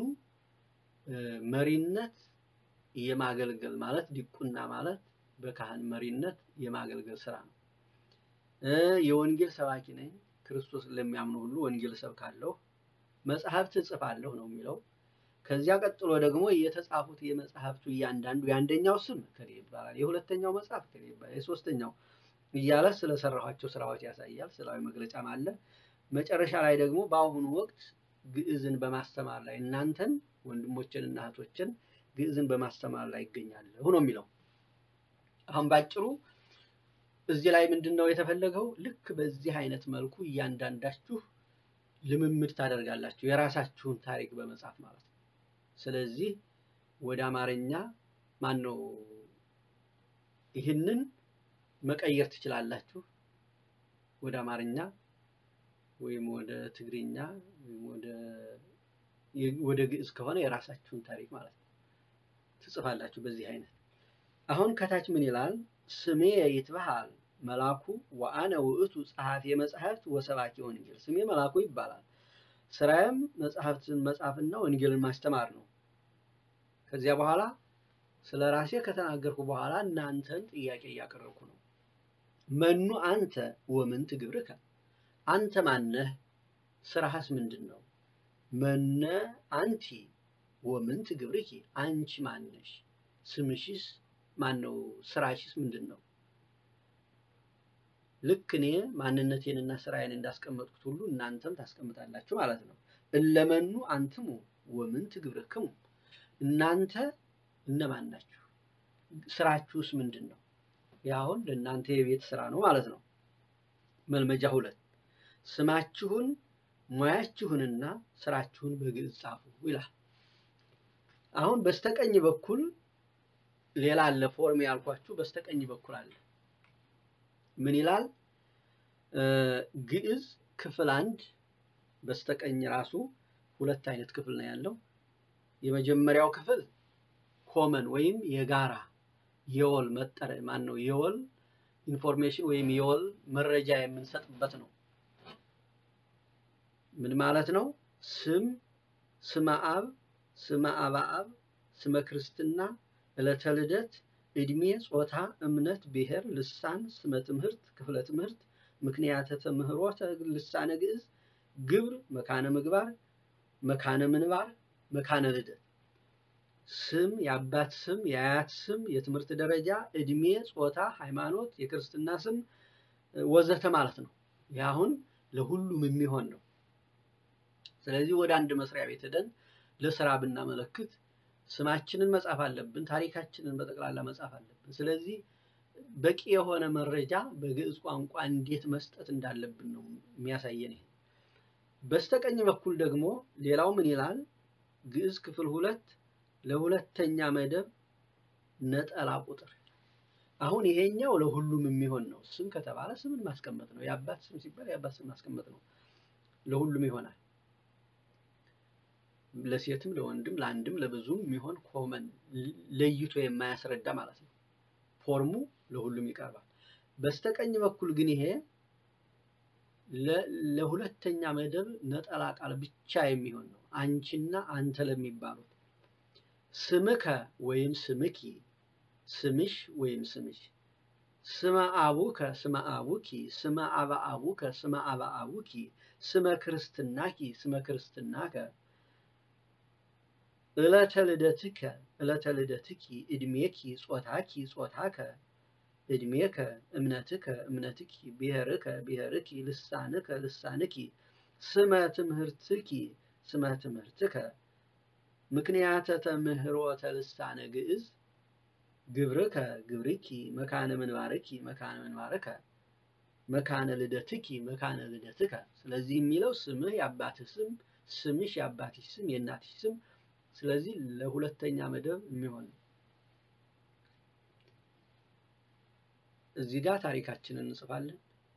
መሪነት የማገልገል ማለት ዲቁና ማለት በካህን መሪነት የማገልገል ስራ ነው። የወንጌል ሰባኪ ነኝ፣ ክርስቶስ ለሚያምኑ ሁሉ ወንጌል ሰብካለሁ፣ መጽሐፍት ጽፋለሁ ነው የሚለው። ከዚያ ቀጥሎ ደግሞ የተጻፉት የመጽሐፍቱ እያንዳንዱ የአንደኛው ስም ከሌ ይባላል፣ የሁለተኛው መጽሐፍ ከሌ ይባላል፣ የሶስተኛው እያለ ስለሰራኋቸው ስራዎች ያሳያል። ስራዊ መግለጫም አለ። መጨረሻ ላይ ደግሞ በአሁኑ ወቅት ግዕዝን በማስተማር ላይ እናንተን ወንድሞችንና እህቶችን ግዕዝን በማስተማር ላይ ይገኛለሁ ነው የሚለው። አሁን ባጭሩ እዚህ ላይ ምንድነው የተፈለገው? ልክ በዚህ አይነት መልኩ እያንዳንዳችሁ ልምምድ ታደርጋላችሁ የራሳችሁን ታሪክ በመጻፍ ማለት ነው። ስለዚህ ወደ አማርኛ ማነው ይህንን መቀየር ትችላላችሁ። ወደ አማርኛ ወይም ወደ ትግርኛ ወይም ወደ ግዕዝ ከሆነ የራሳችሁን ታሪክ ማለት ነው ትጽፋላችሁ በዚህ አይነት። አሁን ከታች ምን ይላል? ስሜ ይትበሃል መላኩ ወአነ ውእቱ ጸሐፊ መጽሐፍት ወሰባኪ ወንጌል። ስሜ መላኩ ይባላል፣ ስራዬም መጽሐፍትን መጻፍና ወንጌልን ማስተማር ነው። ከዚያ በኋላ ስለራሴ ከተናገርኩ በኋላ እናንተን ጥያቄ እያቀረብኩ ነው። መኑ አንተ ወምን ትግብርከ? አንተ ማነህ? ስራህስ ምንድነው? መነ አንቲ ወምን ትግብርኪ? አንቺ ማነሽ? ስምሽስ ማነው? ስራሽስ ምንድነው? ልክ እኔ ማንነቴንና ስራዬን እንዳስቀመጥኩት ሁሉ እናንተም ታስቀምጣላችሁ ማለት ነው። እለመኑ አንትሙ ወምን ትግብርክሙ? እናንተ እነማን ናችሁ? ስራችሁስ ምንድነው? ያሁን ለእናንተ የቤት ስራ ነው ማለት ነው። መልመጃ 2 ስማችሁን ሙያችሁንና ስራችሁን በግዕዝ ጻፉ ይላል። አሁን በስተቀኝ በኩል ሌላ አለ፣ ፎርም ያልኳችሁ በስተቀኝ በኩል አለ። ምን ይላል? ግዕዝ ክፍል 1 በስተቀኝ ራሱ ሁለት አይነት ክፍል ነው ያለው። የመጀመሪያው ክፍል ኮመን ወይም የጋራ የወል መጠሪያ ማን ነው? የወል ኢንፎርሜሽን ወይም የወል መረጃ የምንሰጥበት ነው። ምን ማለት ነው? ስም፣ ስመ አብ፣ ስመ አብአብ፣ ስመ ክርስትና፣ ዕለተ ልደት፣ ዕድሜ፣ ጾታ፣ እምነት፣ ብሔር፣ ልሳን፣ ስመ ትምህርት፣ ክፍለ ትምህርት፣ ምክንያተ ተምህሮተ ልሳነ ግዕዝ፣ ግብር፣ መካነ ምግባር፣ መካነ ምንባር፣ መካነ ልደት፣ ስም፣ የአባት ስም፣ የአያት ስም፣ የትምህርት ደረጃ፣ ዕድሜ፣ ጾታ፣ ሃይማኖት፣ የክርስትና ስም ወዘተ ማለት ነው። ይህ አሁን ለሁሉም የሚሆን ነው። ስለዚህ ወደ አንድ መስሪያ ቤት ሄደን ለስራ ብናመለክት ስማችንን መጻፍ አለብን፣ ታሪካችንን በጠቅላላ መጻፍ አለብን። ስለዚህ በቂ የሆነ መረጃ በግዕዝ ቋንቋ እንዴት መስጠት እንዳለብን ነው የሚያሳየን። ይሄ በስተቀኝ በኩል ደግሞ ሌላው ምን ይላል? ግዕዝ ክፍል 2 ለሁለተኛ መደብ ነጠላ ቁጥር። አሁን ይሄኛው ለሁሉም የሚሆን ነው። ስም ከተባለ ስምን ማስቀመጥ ነው። የአባት ስም ሲባል የአባት ስም ማስቀመጥ ነው። ለሁሉም ይሆናል። ለሴትም ለወንድም ለአንድም ለብዙም የሚሆን ኮመን ለይቶ የማያስረዳ ማለት ነው። ፎርሙ ለሁሉም ይቀርባል። በስተቀኝ በኩል ግን ይሄ ለሁለተኛ መደብ ነጠላ ቃል ብቻ የሚሆን ነው። አንቺና አንተ ለሚባሉት ስምከ ወይም ስምኪ፣ ስምሽ ወይም ስምሽ፣ ስመ አቡከ ስመ አቡኪ፣ ስመ አብአቡከ ስመ አብአቡኪ፣ ስመ ክርስትናኪ ስመ ክርስትናከ፣ ዕለተ ልደትከ ዕለተ ልደትኪ፣ ዕድሜኪ ጾታኪ ጾታከ ዕድሜከ፣ እምነትከ እምነትኪ፣ ብሔርከ ብሔርኪ፣ ልሳንከ ልሳንኪ፣ ስመ ትምህርትኪ ስመ ትምህርትከ፣ ምክንያተ ተምህሮተ ልሳነ ግዕዝ፣ ግብርከ ግብርኪ፣ መካነ ምንባርኪ መካነ ምንባርከ፣ መካነ ልደትኪ መካነ ልደትከ። ስለዚህ የሚለው ስምህ የአባትህ ስም፣ ስምሽ የአባትሽ ስም፣ የእናትሽ ስም። ስለዚህ ለሁለተኛ መደብ የሚሆን ነው። እዚህ ጋር ታሪካችንን እንጽፋለን።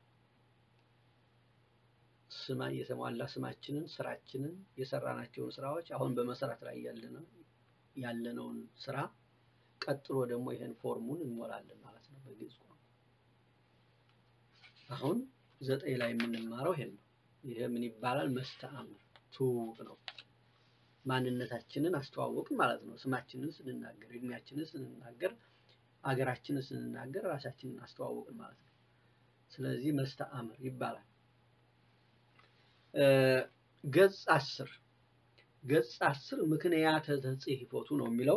ስማ የተሟላ ስማችንን፣ ስራችንን፣ የሰራናቸውን ስራዎች፣ አሁን በመሰራት ላይ ያለነውን ስራ፣ ቀጥሎ ደግሞ ይሄን ፎርሙን እንሞላለን ማለት ነው በግዕዝ ቋንቋ። አሁን 9 ላይ የምንማረው ይሄን ነው። ይሄ ምን ይባላል? መስተአምር ትውውቅ ነው። ማንነታችንን አስተዋወቅን ማለት ነው። ስማችንን ስንናገር፣ እድሜያችንን ስንናገር፣ አገራችንን ስንናገር ራሳችንን አስተዋወቅን ማለት ነው። ስለዚህ መስተአምር ይባላል። ገጽ 10 ገጽ 10 ምክንያተ ተጽሕፎቱ ነው የሚለው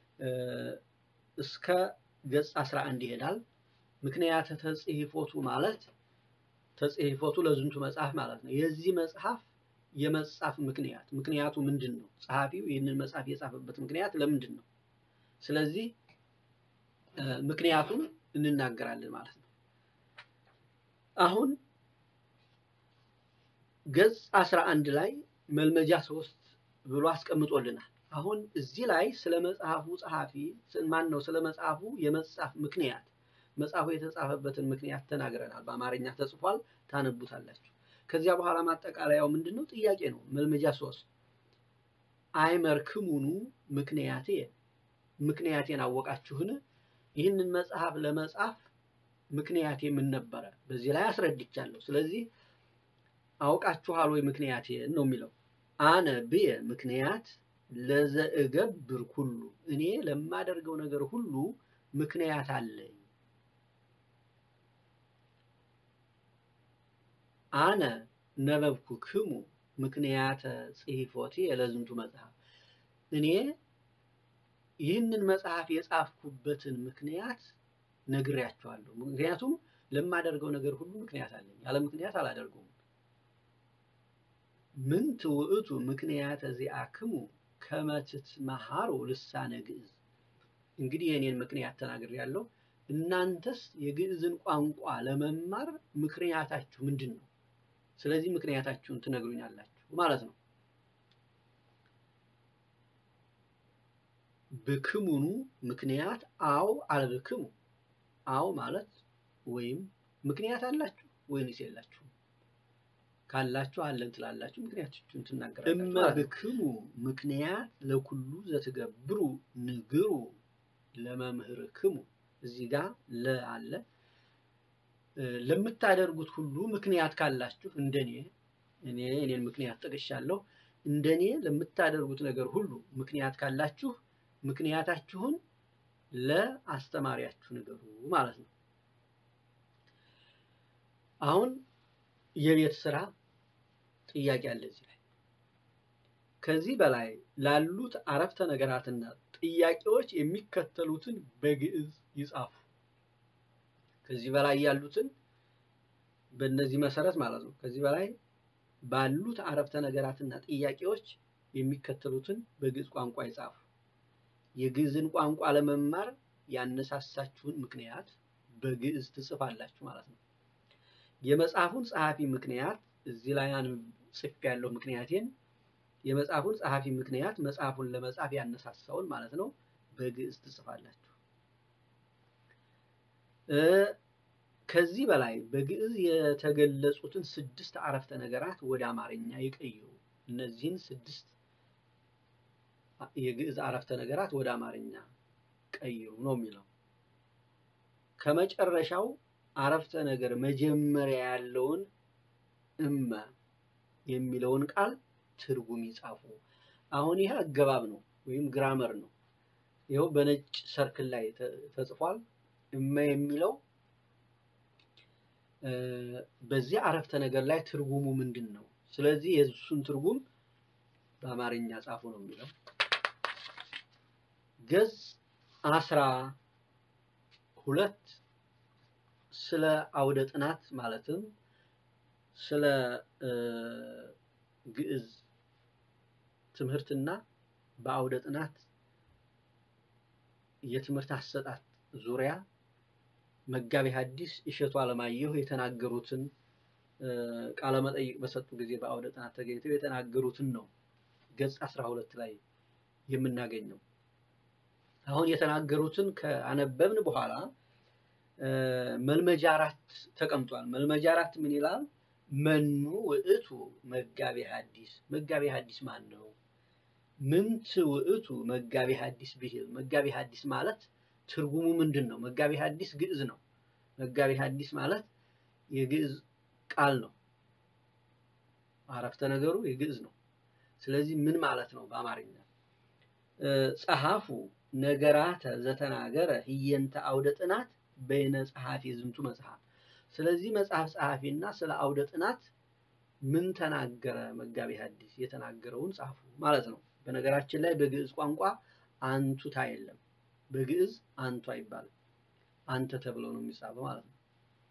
እስከ ገጽ 11 ይሄዳል። ምክንያተ ተጽሕፎቱ ማለት ተጽሕፎቱ ለዝንቱ መጽሐፍ ማለት ነው። የዚህ መጽሐፍ የመጻፍ ምክንያቱ ምንድን ነው? ጸሐፊው ይህንን መጽሐፍ የጻፈበት ምክንያት ለምንድን ነው? ስለዚህ ምክንያቱን እንናገራለን ማለት ነው። አሁን ገጽ 11 ላይ መልመጃ 3 ብሎ አስቀምጦልናል። አሁን እዚህ ላይ ስለ መጽሐፉ ጸሐፊ ማን ነው? ስለ መጽሐፉ የመጻፍ ምክንያት፣ መጽሐፉ የተጻፈበትን ምክንያት ተናግረናል። በአማርኛ ተጽፏል፣ ታነቡታላችሁ። ከዚያ በኋላ ማጠቃለያው ምንድነው? ጥያቄ ነው። መልመጃ 3 አይመርክሙኑ ምክንያቴ፣ ምክንያቴን አወቃችሁን? ይህንን መጽሐፍ ለመጻፍ ምክንያቴ ምን ነበረ? በዚህ ላይ አስረድቻለሁ። ስለዚህ አውቃችኋል ወይ ምክንያቴን ነው የሚለው። አነ ብየ ምክንያት ለዘእገብር ሁሉ፣ እኔ ለማደርገው ነገር ሁሉ ምክንያት አለኝ። አነ ነበብኩክሙ ምክንያተ ጽሕፎቴ ለዝንቱ መጽሐፍ፣ እኔ ይህንን መጽሐፍ የጻፍኩበትን ምክንያት ነግሬያችኋለሁ። ምክንያቱም ለማደርገው ነገር ሁሉ ምክንያት አለኝ፣ ያለ ምክንያት አላደርገውም። ምን ትውእቱ ምክንያተ ዚአክሙ ከመ ትትመሃሩ ልሳነ ግዕዝ። እንግዲህ የኔን ምክንያት ተናግሬያለሁ። እናንተስ የግዕዝን ቋንቋ ለመማር ምክንያታችሁ ምንድን ነው? ስለዚህ ምክንያታችሁን ትነግሩኛላችሁ ማለት ነው። ብክሙኑ ምክንያት አው አልብክሙ። አው ማለት ወይም ምክንያት አላችሁ ወይንስ የላችሁም? ካላችሁ አለን ትላላችሁ፣ ምክንያታችሁን ትናገራላችሁ። እመብክሙ ምክንያት ለኩሉ ዘትገብሩ ንግሩ ለመምህርክሙ። እዚህ ጋር ለአለ ለምታደርጉት ሁሉ ምክንያት ካላችሁ፣ እንደኔ እኔን ምክንያት ጠቅሻለሁ። እንደኔ ለምታደርጉት ነገር ሁሉ ምክንያት ካላችሁ ምክንያታችሁን ለአስተማሪያችሁ ንገሩ ማለት ነው። አሁን የቤት ስራ ጥያቄ አለ እዚህ ላይ። ከዚህ በላይ ላሉት አረፍተ ነገራትና ጥያቄዎች የሚከተሉትን በግዕዝ ይጻፉ። ከዚህ በላይ ያሉትን በእነዚህ መሰረት ማለት ነው። ከዚህ በላይ ባሉት አረፍተ ነገራትና ጥያቄዎች የሚከተሉትን በግዕዝ ቋንቋ ይጻፉ። የግዕዝን ቋንቋ ለመማር ያነሳሳችሁን ምክንያት በግዕዝ ትጽፋላችሁ ማለት ነው። የመጽሐፉን ጸሐፊ ምክንያት እዚህ ላይ ጽፍ ያለው ምክንያቴን የመጽሐፉን ጸሐፊ ምክንያት መጽሐፉን ለመጻፍ ያነሳሳውን ማለት ነው በግዕዝ ትጽፋላችሁ። ከዚህ በላይ በግዕዝ የተገለጹትን 6 አረፍተ ነገራት ወደ አማርኛ ይቀይሩ። እነዚህን 6 የግዕዝ አረፍተ ነገራት ወደ አማርኛ ቀይሩ ነው የሚለው። ከመጨረሻው አረፍተ ነገር መጀመሪያ ያለውን እመ የሚለውን ቃል ትርጉም ይጻፉ። አሁን ይሄ አገባብ ነው ወይም ግራመር ነው። ይሄው በነጭ ሰርክል ላይ ተጽፏል። እመ የሚለው በዚህ አረፍተ ነገር ላይ ትርጉሙ ምንድነው? ስለዚህ የሱን ትርጉም በአማርኛ ጻፉ ነው የሚለው። ገጽ 12 ስለ አውደ ጥናት ማለትም ስለ ግዕዝ ትምህርትና በአውደ ጥናት የትምህርት አሰጣጥ ዙሪያ መጋቤ ሐዲስ እሸቱ አለማየሁ የተናገሩትን ቃለ መጠይቅ በሰጡ ጊዜ በአውደ ጥናት ተገኝተው የተናገሩትን ነው ገጽ 12 ላይ የምናገኘው። አሁን የተናገሩትን ከአነበብን በኋላ መልመጃ 4 ተቀምጧል። መልመጃ 4 ምን ይላል? መኑ ውእቱ መጋቤ ሐዲስ። መጋቤ ሐዲስ ማን ነው? ምንት ውእቱ መጋቤ ሐዲስ ብሂል። መጋቤ ሐዲስ ማለት ትርጉሙ ምንድነው? መጋቤ ሐዲስ ግዕዝ ነው። መጋቤ ሐዲስ ማለት የግዕዝ ቃል ነው። አረፍተ ነገሩ የግዕዝ ነው። ስለዚህ ምን ማለት ነው በአማርኛ? ጸሐፉ ነገራተ ዘተናገረ ህየንተ አውደ ጥናት በይነ ጸሐፊ ዝንቱ መጽሐፍ። ስለዚህ መጽሐፍ ጸሐፊና ስለ አውደ ጥናት ምን ተናገረ መጋቤ ሐዲስ የተናገረውን ጻፉ ማለት ነው። በነገራችን ላይ በግዕዝ ቋንቋ አንቱታ የለም። በግዕዝ አንቱ አይባልም። አንተ ተብሎ ነው የሚጻፈው ማለት ነው።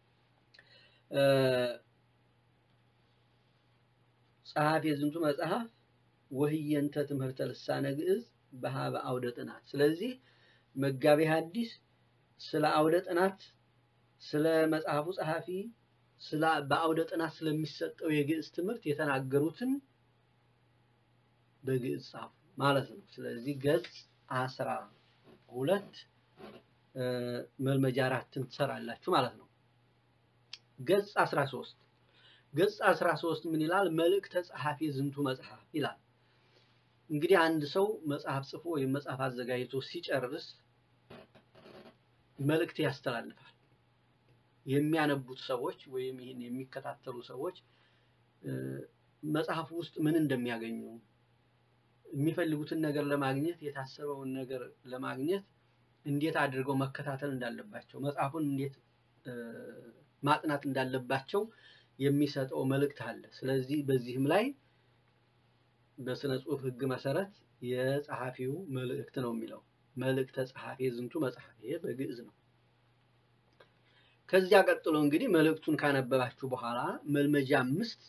ጸሐፊ ዝንቱ መጽሐፍ ወህየንተ ትምህርተ ልሳነ ግዕዝ በሃበ አውደ ጥናት። ስለዚህ መጋቤ ሐዲስ ስለ አውደ ጥናት ስለ መጽሐፉ ጸሐፊ ስለ በአውደ ጥናት ስለሚሰጠው የግዕዝ ትምህርት የተናገሩትን በግዕዝ ጻፉ ማለት ነው። ስለዚህ ገጽ 12 መልመጃ 4ን ትሰራላችሁ ማለት ነው። ገጽ 13 ገጽ 13 ምን ይላል? መልእክተ ጸሐፊ ዝንቱ መጽሐፍ ይላል። እንግዲህ አንድ ሰው መጽሐፍ ጽፎ ወይም መጽሐፍ አዘጋጅቶ ሲጨርስ መልእክት ያስተላልፋል። የሚያነቡት ሰዎች ወይም ይሄን የሚከታተሉ ሰዎች መጽሐፉ ውስጥ ምን እንደሚያገኙ የሚፈልጉትን ነገር ለማግኘት የታሰበውን ነገር ለማግኘት እንዴት አድርገው መከታተል እንዳለባቸው መጽሐፉን እንዴት ማጥናት እንዳለባቸው የሚሰጠው መልእክት አለ። ስለዚህ በዚህም ላይ በስነ ጽሑፍ ሕግ መሰረት የጸሐፊው መልእክት ነው የሚለው። መልእክተ ጸሐፊ ዝንቱ መጽሐፍ ይሄ በግዕዝ ነው። ከዚያ ቀጥሎ እንግዲህ መልእክቱን ካነበባችሁ በኋላ መልመጃ 5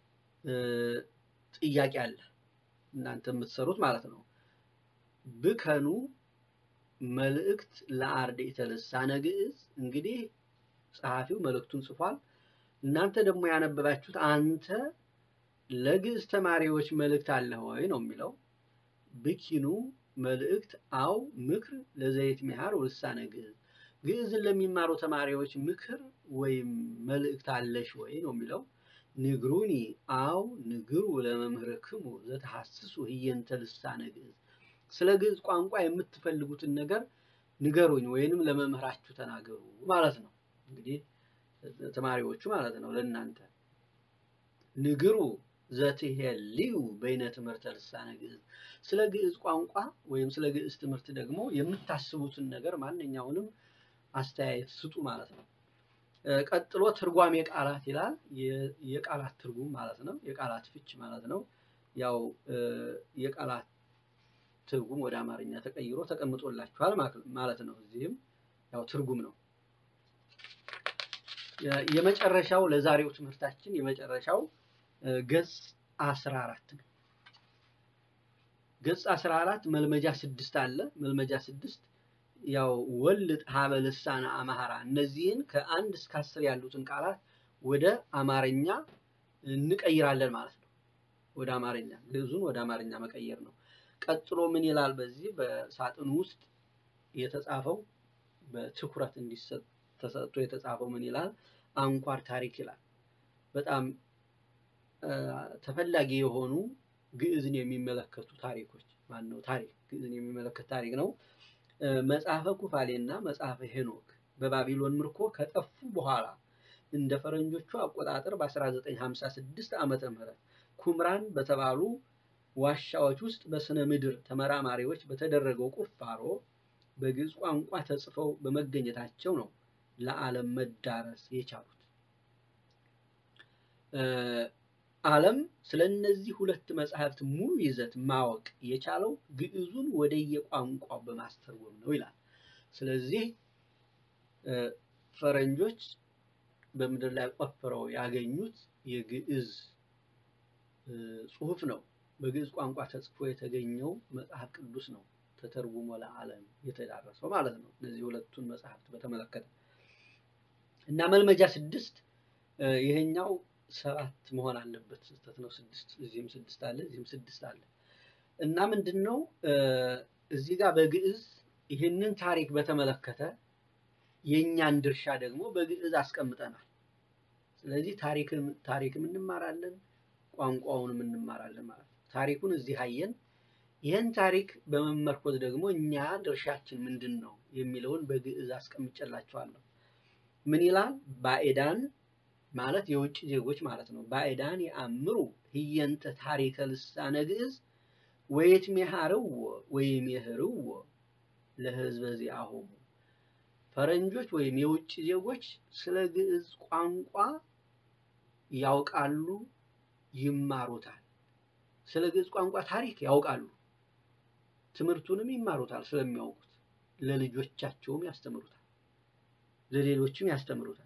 ጥያቄ አለ እናንተ የምትሰሩት ማለት ነው። ብከኑ መልእክት ለአርድእተ ልሳነ ግዕዝ። እንግዲህ ጸሐፊው መልእክቱን ጽፏል። እናንተ ደግሞ ያነበባችሁት አንተ ለግዕዝ ተማሪዎች መልእክት አለ ወይ ነው የሚለው። ብኪኑ መልእክት አው ምክር ለዘይት ሚሃር ልሳነ ግዕዝ። ግዕዝን ለሚማሩ ተማሪዎች ምክር ወይም መልእክት አለሽ ወይ ነው የሚለው። ንግሩኒ አው ንግሩ ለመምህርክሙ ዘተሐስሱ ህየንተ ልሳነ ግዕዝ። ስለ ግዕዝ ቋንቋ የምትፈልጉትን ነገር ንገሩኝ ወይንም ለመምህራችሁ ተናገሩ ማለት ነው። እንግዲህ ተማሪዎቹ ማለት ነው ለእናንተ። ንግሩ ዘትሄልዩ በይነ ትምህርተ ልሳነ ግዕዝ ስለ ግዕዝ ቋንቋ ወይም ስለ ግዕዝ ትምህርት ደግሞ የምታስቡትን ነገር ማንኛውንም አስተያየት ስጡ ማለት ነው። ቀጥሎ ትርጓሜ ቃላት ይላል። የቃላት ትርጉም ማለት ነው። የቃላት ፍች ማለት ነው። ያው የቃላት ትርጉም ወደ አማርኛ ተቀይሮ ተቀምጦላችኋል ማለት ነው። እዚህም ያው ትርጉም ነው። የመጨረሻው ለዛሬው ትምህርታችን የመጨረሻው ገጽ 14 ነው። ገጽ 14 መልመጃ 6 አለ። መልመጃ 6 ያው ወልድ ሀበ ልሳነ አማራ እነዚህን ከ1 እስከ 10 ያሉትን ቃላት ወደ አማርኛ እንቀይራለን ማለት ነው። ወደ አማርኛ ግዕዙን ወደ አማርኛ መቀየር ነው። ቀጥሎ ምን ይላል? በዚህ በሳጥኑ ውስጥ የተጻፈው በትኩረት እንዲሰጥ ተሰጥቶ የተጻፈው ምን ይላል? አንኳር ታሪክ ይላል። በጣም ተፈላጊ የሆኑ ግዕዝን የሚመለከቱ ታሪኮች ማነው ታሪክ ግዕዝን የሚመለከት ታሪክ ነው። መጽሐፈ ኩፋሌና መጽሐፈ ሄኖክ በባቢሎን ምርኮ ከጠፉ በኋላ እንደ ፈረንጆቹ አቆጣጠር በ1956 ዓመተ ምህረት ኩምራን በተባሉ ዋሻዎች ውስጥ በስነ ምድር ተመራማሪዎች በተደረገው ቁፋሮ በግዕዝ ቋንቋ ተጽፈው በመገኘታቸው ነው ለዓለም መዳረስ የቻሉት። ዓለም ስለነዚህ ሁለት መጽሐፍት ሙሉ ይዘት ማወቅ የቻለው ግዕዙን ወደ የቋንቋው በማስተርጎም ነው ይላል። ስለዚህ ፈረንጆች በምድር ላይ ቆፍረው ያገኙት የግዕዝ ጽሑፍ ነው። በግዕዝ ቋንቋ ተጽፎ የተገኘው መጽሐፍ ቅዱስ ነው ተተርጉሞ ለዓለም የተዳረሰው ማለት ነው። እነዚህ ሁለቱን መጽሐፍት በተመለከተ እና መልመጃ 6 ይሄኛው 7 መሆን አለበት። ስህተት ነው 6 እዚህም 6 አለ እዚህም 6 አለ እና ምንድነው እዚህ ጋር በግዕዝ ይሄንን ታሪክ በተመለከተ የኛን ድርሻ ደግሞ በግዕዝ አስቀምጠናል። ስለዚህ ታሪክም እንማራለን ቋንቋውንም እንማራለን ማለት ነው። ታሪኩን እዚህ አየን። ይሄን ታሪክ በመመርኮዝ ደግሞ እኛ ድርሻችን ምንድነው የሚለውን በግዕዝ አስቀምጬላችኋለሁ። ምን ይላል? ባዕዳን ማለት የውጭ ዜጎች ማለት ነው። ባዕዳን ያአምሩ ህየንተ ታሪከ ልሳነ ግዕዝ ወይትሜሃርዎ ወይሜህርዎ ለህዝበ ዚአሆሙ ፈረንጆች ወይም የውጭ ዜጎች ስለ ግዕዝ ቋንቋ ያውቃሉ ይማሩታል። ስለ ግዕዝ ቋንቋ ታሪክ ያውቃሉ፣ ትምህርቱንም ይማሩታል። ስለሚያውቁት ለልጆቻቸውም ያስተምሩታል፣ ለሌሎችም ያስተምሩታል፣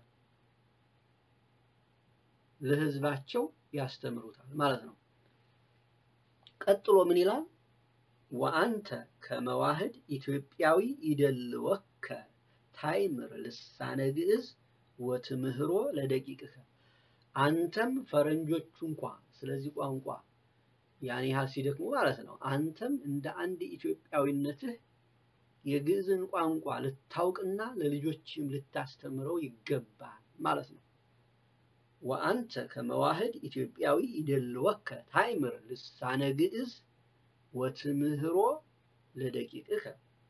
ለህዝባቸው ያስተምሩታል ማለት ነው። ቀጥሎ ምን ይላል? ወአንተ ከመዋህድ ኢትዮጵያዊ ይደልወከ ታይምር ልሳነ ግዕዝ ወትምህሮ ለደቂቅከ አንተም ፈረንጆቹ እንኳን ስለዚህ ቋንቋ ያን ያህል ሲደክሙ ማለት ነው አንተም እንደ አንድ ኢትዮጵያዊነትህ የግዕዝን ቋንቋ ልታውቅና ለልጆችም ልታስተምረው ይገባል ማለት ነው። ወአንተ ከመዋህድ ኢትዮጵያዊ ይደልወከ ታይምር ልሳነ ግዕዝ ወትምህሮ ለደቂቅከ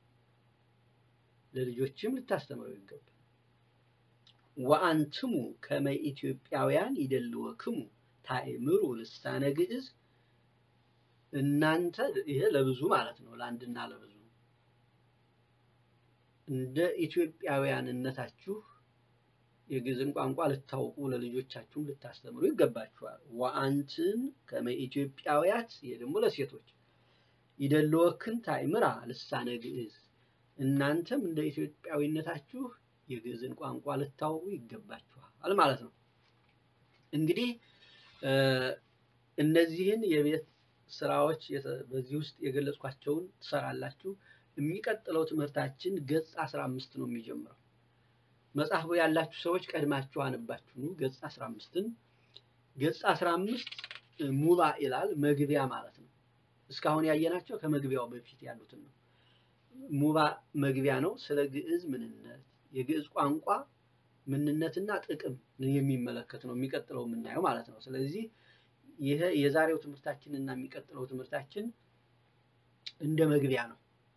ለልጆችም ልታስተምረው ይገባል። ወአንትሙ ከመ ኢትዮጵያውያን ይደልወክሙ ታይምሩ ልሳነ ግዕዝ እናንተ ይሄ ለብዙ ማለት ነው ለአንድና ለብዙ እንደ ኢትዮጵያውያንነታችሁ የግዕዝን ቋንቋ ልታውቁ ለልጆቻችሁም ልታስተምሩ ይገባችኋል። ወአንትን ከመ ኢትዮጵያውያት ደግሞ ለሴቶች ይደልወክን ታይምራ ልሳነ ግዕዝ እናንተም እንደ ኢትዮጵያዊነታችሁ የግዕዝን ቋንቋ ልታውቁ ይገባችኋል ማለት ነው። እንግዲህ እነዚህን የቤት ስራዎች በዚህ ውስጥ የገለጽኳቸውን ትሰራላችሁ። የሚቀጥለው ትምህርታችን ገጽ 15 ነው የሚጀምረው። መጽሐፉ ያላችሁ ሰዎች ቀድማችሁ አንባችሁ ነው ገጽ 15ን። ገጽ 15 ሙባ ይላል መግቢያ ማለት ነው። እስካሁን ያየናቸው ከመግቢያው በፊት ያሉትን ነው። ሙባ መግቢያ ነው። ስለ ግዕዝ ምንነት፣ የግዕዝ ቋንቋ ምንነትና ጥቅም የሚመለከት ነው የሚቀጥለው የምናየው ማለት ነው። ስለዚህ ይሄ የዛሬው ትምህርታችን እና የሚቀጥለው ትምህርታችን እንደ መግቢያ ነው።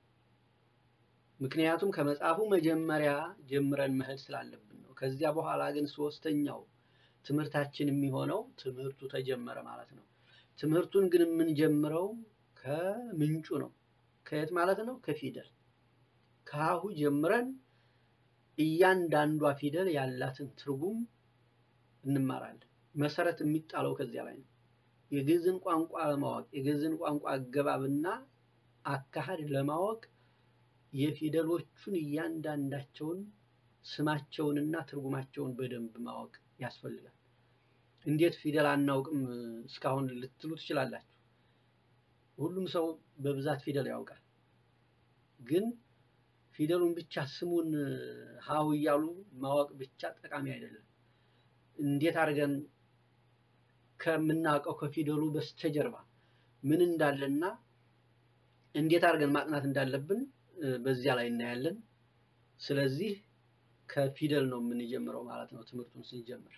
ምክንያቱም ከመጽሐፉ መጀመሪያ ጀምረን መሄድ ስላለብን ነው። ከዚያ በኋላ ግን ሶስተኛው ትምህርታችን የሚሆነው ትምህርቱ ተጀመረ ማለት ነው። ትምህርቱን ግን የምንጀምረው ከምንጩ ነው። ከየት ማለት ነው? ከፊደል ከሀሁ ጀምረን እያንዳንዷ ፊደል ያላትን ትርጉም እንማራለን። መሰረት የሚጣለው ከዚያ ላይ ነው። የግዕዝን ቋንቋ ለማወቅ የግዕዝን ቋንቋ አገባብና አካሄድ ለማወቅ የፊደሎቹን እያንዳንዳቸውን ስማቸውንና ትርጉማቸውን በደንብ ማወቅ ያስፈልጋል። እንዴት ፊደል አናውቅም እስካሁን ልትሉ ትችላላችሁ። ሁሉም ሰው በብዛት ፊደል ያውቃል። ግን ፊደሉን ብቻ ስሙን ሀው እያሉ ማወቅ ብቻ ጠቃሚ አይደለም። እንዴት አድርገን ከምናውቀው ከፊደሉ በስተጀርባ ምን እንዳለና እንዴት አድርገን ማጥናት እንዳለብን በዚያ ላይ እናያለን። ስለዚህ ከፊደል ነው የምንጀምረው ማለት ነው ትምህርቱን ስንጀምር።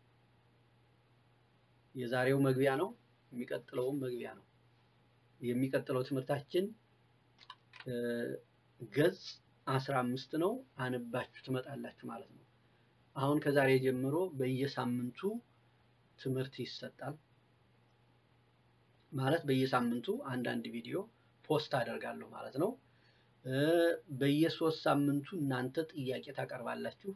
የዛሬው መግቢያ ነው፣ የሚቀጥለውም መግቢያ ነው። የሚቀጥለው ትምህርታችን ገጽ 15 ነው። አንባችሁ ትመጣላችሁ ማለት ነው። አሁን ከዛሬ ጀምሮ በየሳምንቱ ትምህርት ይሰጣል ማለት በየሳምንቱ አንዳንድ ቪዲዮ ፖስት አደርጋለሁ ማለት ነው። በየ3 ሳምንቱ እናንተ ጥያቄ ታቀርባላችሁ።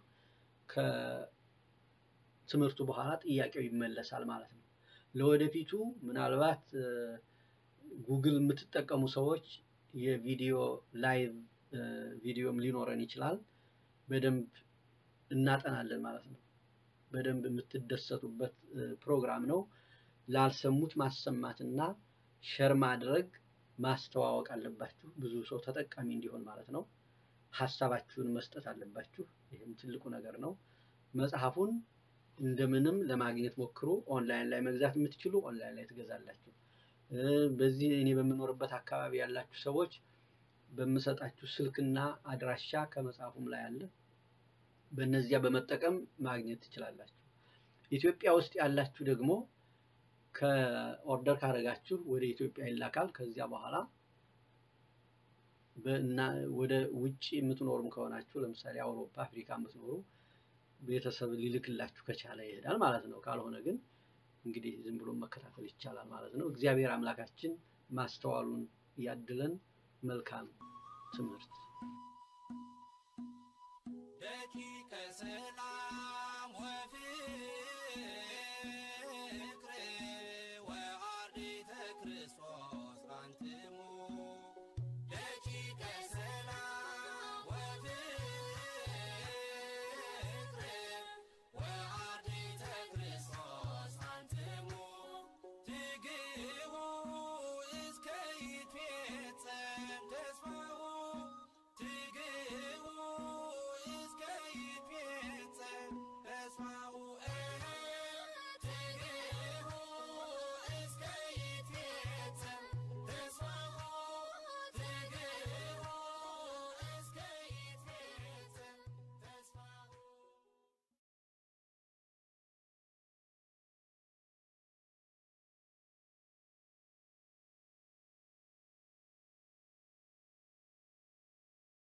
ከትምህርቱ በኋላ ጥያቄው ይመለሳል ማለት ነው። ለወደፊቱ ምናልባት ጉግል የምትጠቀሙ ሰዎች የቪዲዮ ላይቭ ቪዲዮም ሊኖረን ይችላል። በደንብ እናጠናለን ማለት ነው። በደንብ የምትደሰቱበት ፕሮግራም ነው። ላልሰሙት ማሰማትና ሼር ማድረግ ማስተዋወቅ አለባችሁ። ብዙ ሰው ተጠቃሚ እንዲሆን ማለት ነው። ሐሳባችሁን መስጠት አለባችሁ። ይሄም ትልቁ ነገር ነው። መጽሐፉን እንደምንም ለማግኘት ሞክሩ። ኦንላይን ላይ መግዛት የምትችሉ ኦንላይን ላይ ትገዛላችሁ። በዚህ እኔ በምኖርበት አካባቢ ያላችሁ ሰዎች በመሰጣችሁ ስልክና አድራሻ ከመጽሐፉም ላይ አለ። በእነዚያ በመጠቀም ማግኘት ትችላላችሁ። ኢትዮጵያ ውስጥ ያላችሁ ደግሞ ከኦርደር ካደረጋችሁ ወደ ኢትዮጵያ ይላካል። ከዚያ በኋላ ወደ ውጪ የምትኖሩም ከሆናችሁ ለምሳሌ አውሮፓ፣ አፍሪካ የምትኖሩ ቤተሰብ ሊልክላችሁ ከቻለ ይሄዳል ማለት ነው። ካልሆነ ግን እንግዲህ ዝም ብሎ መከታተል ይቻላል ማለት ነው። እግዚአብሔር አምላካችን ማስተዋሉን ያድለን። መልካም ትምህርት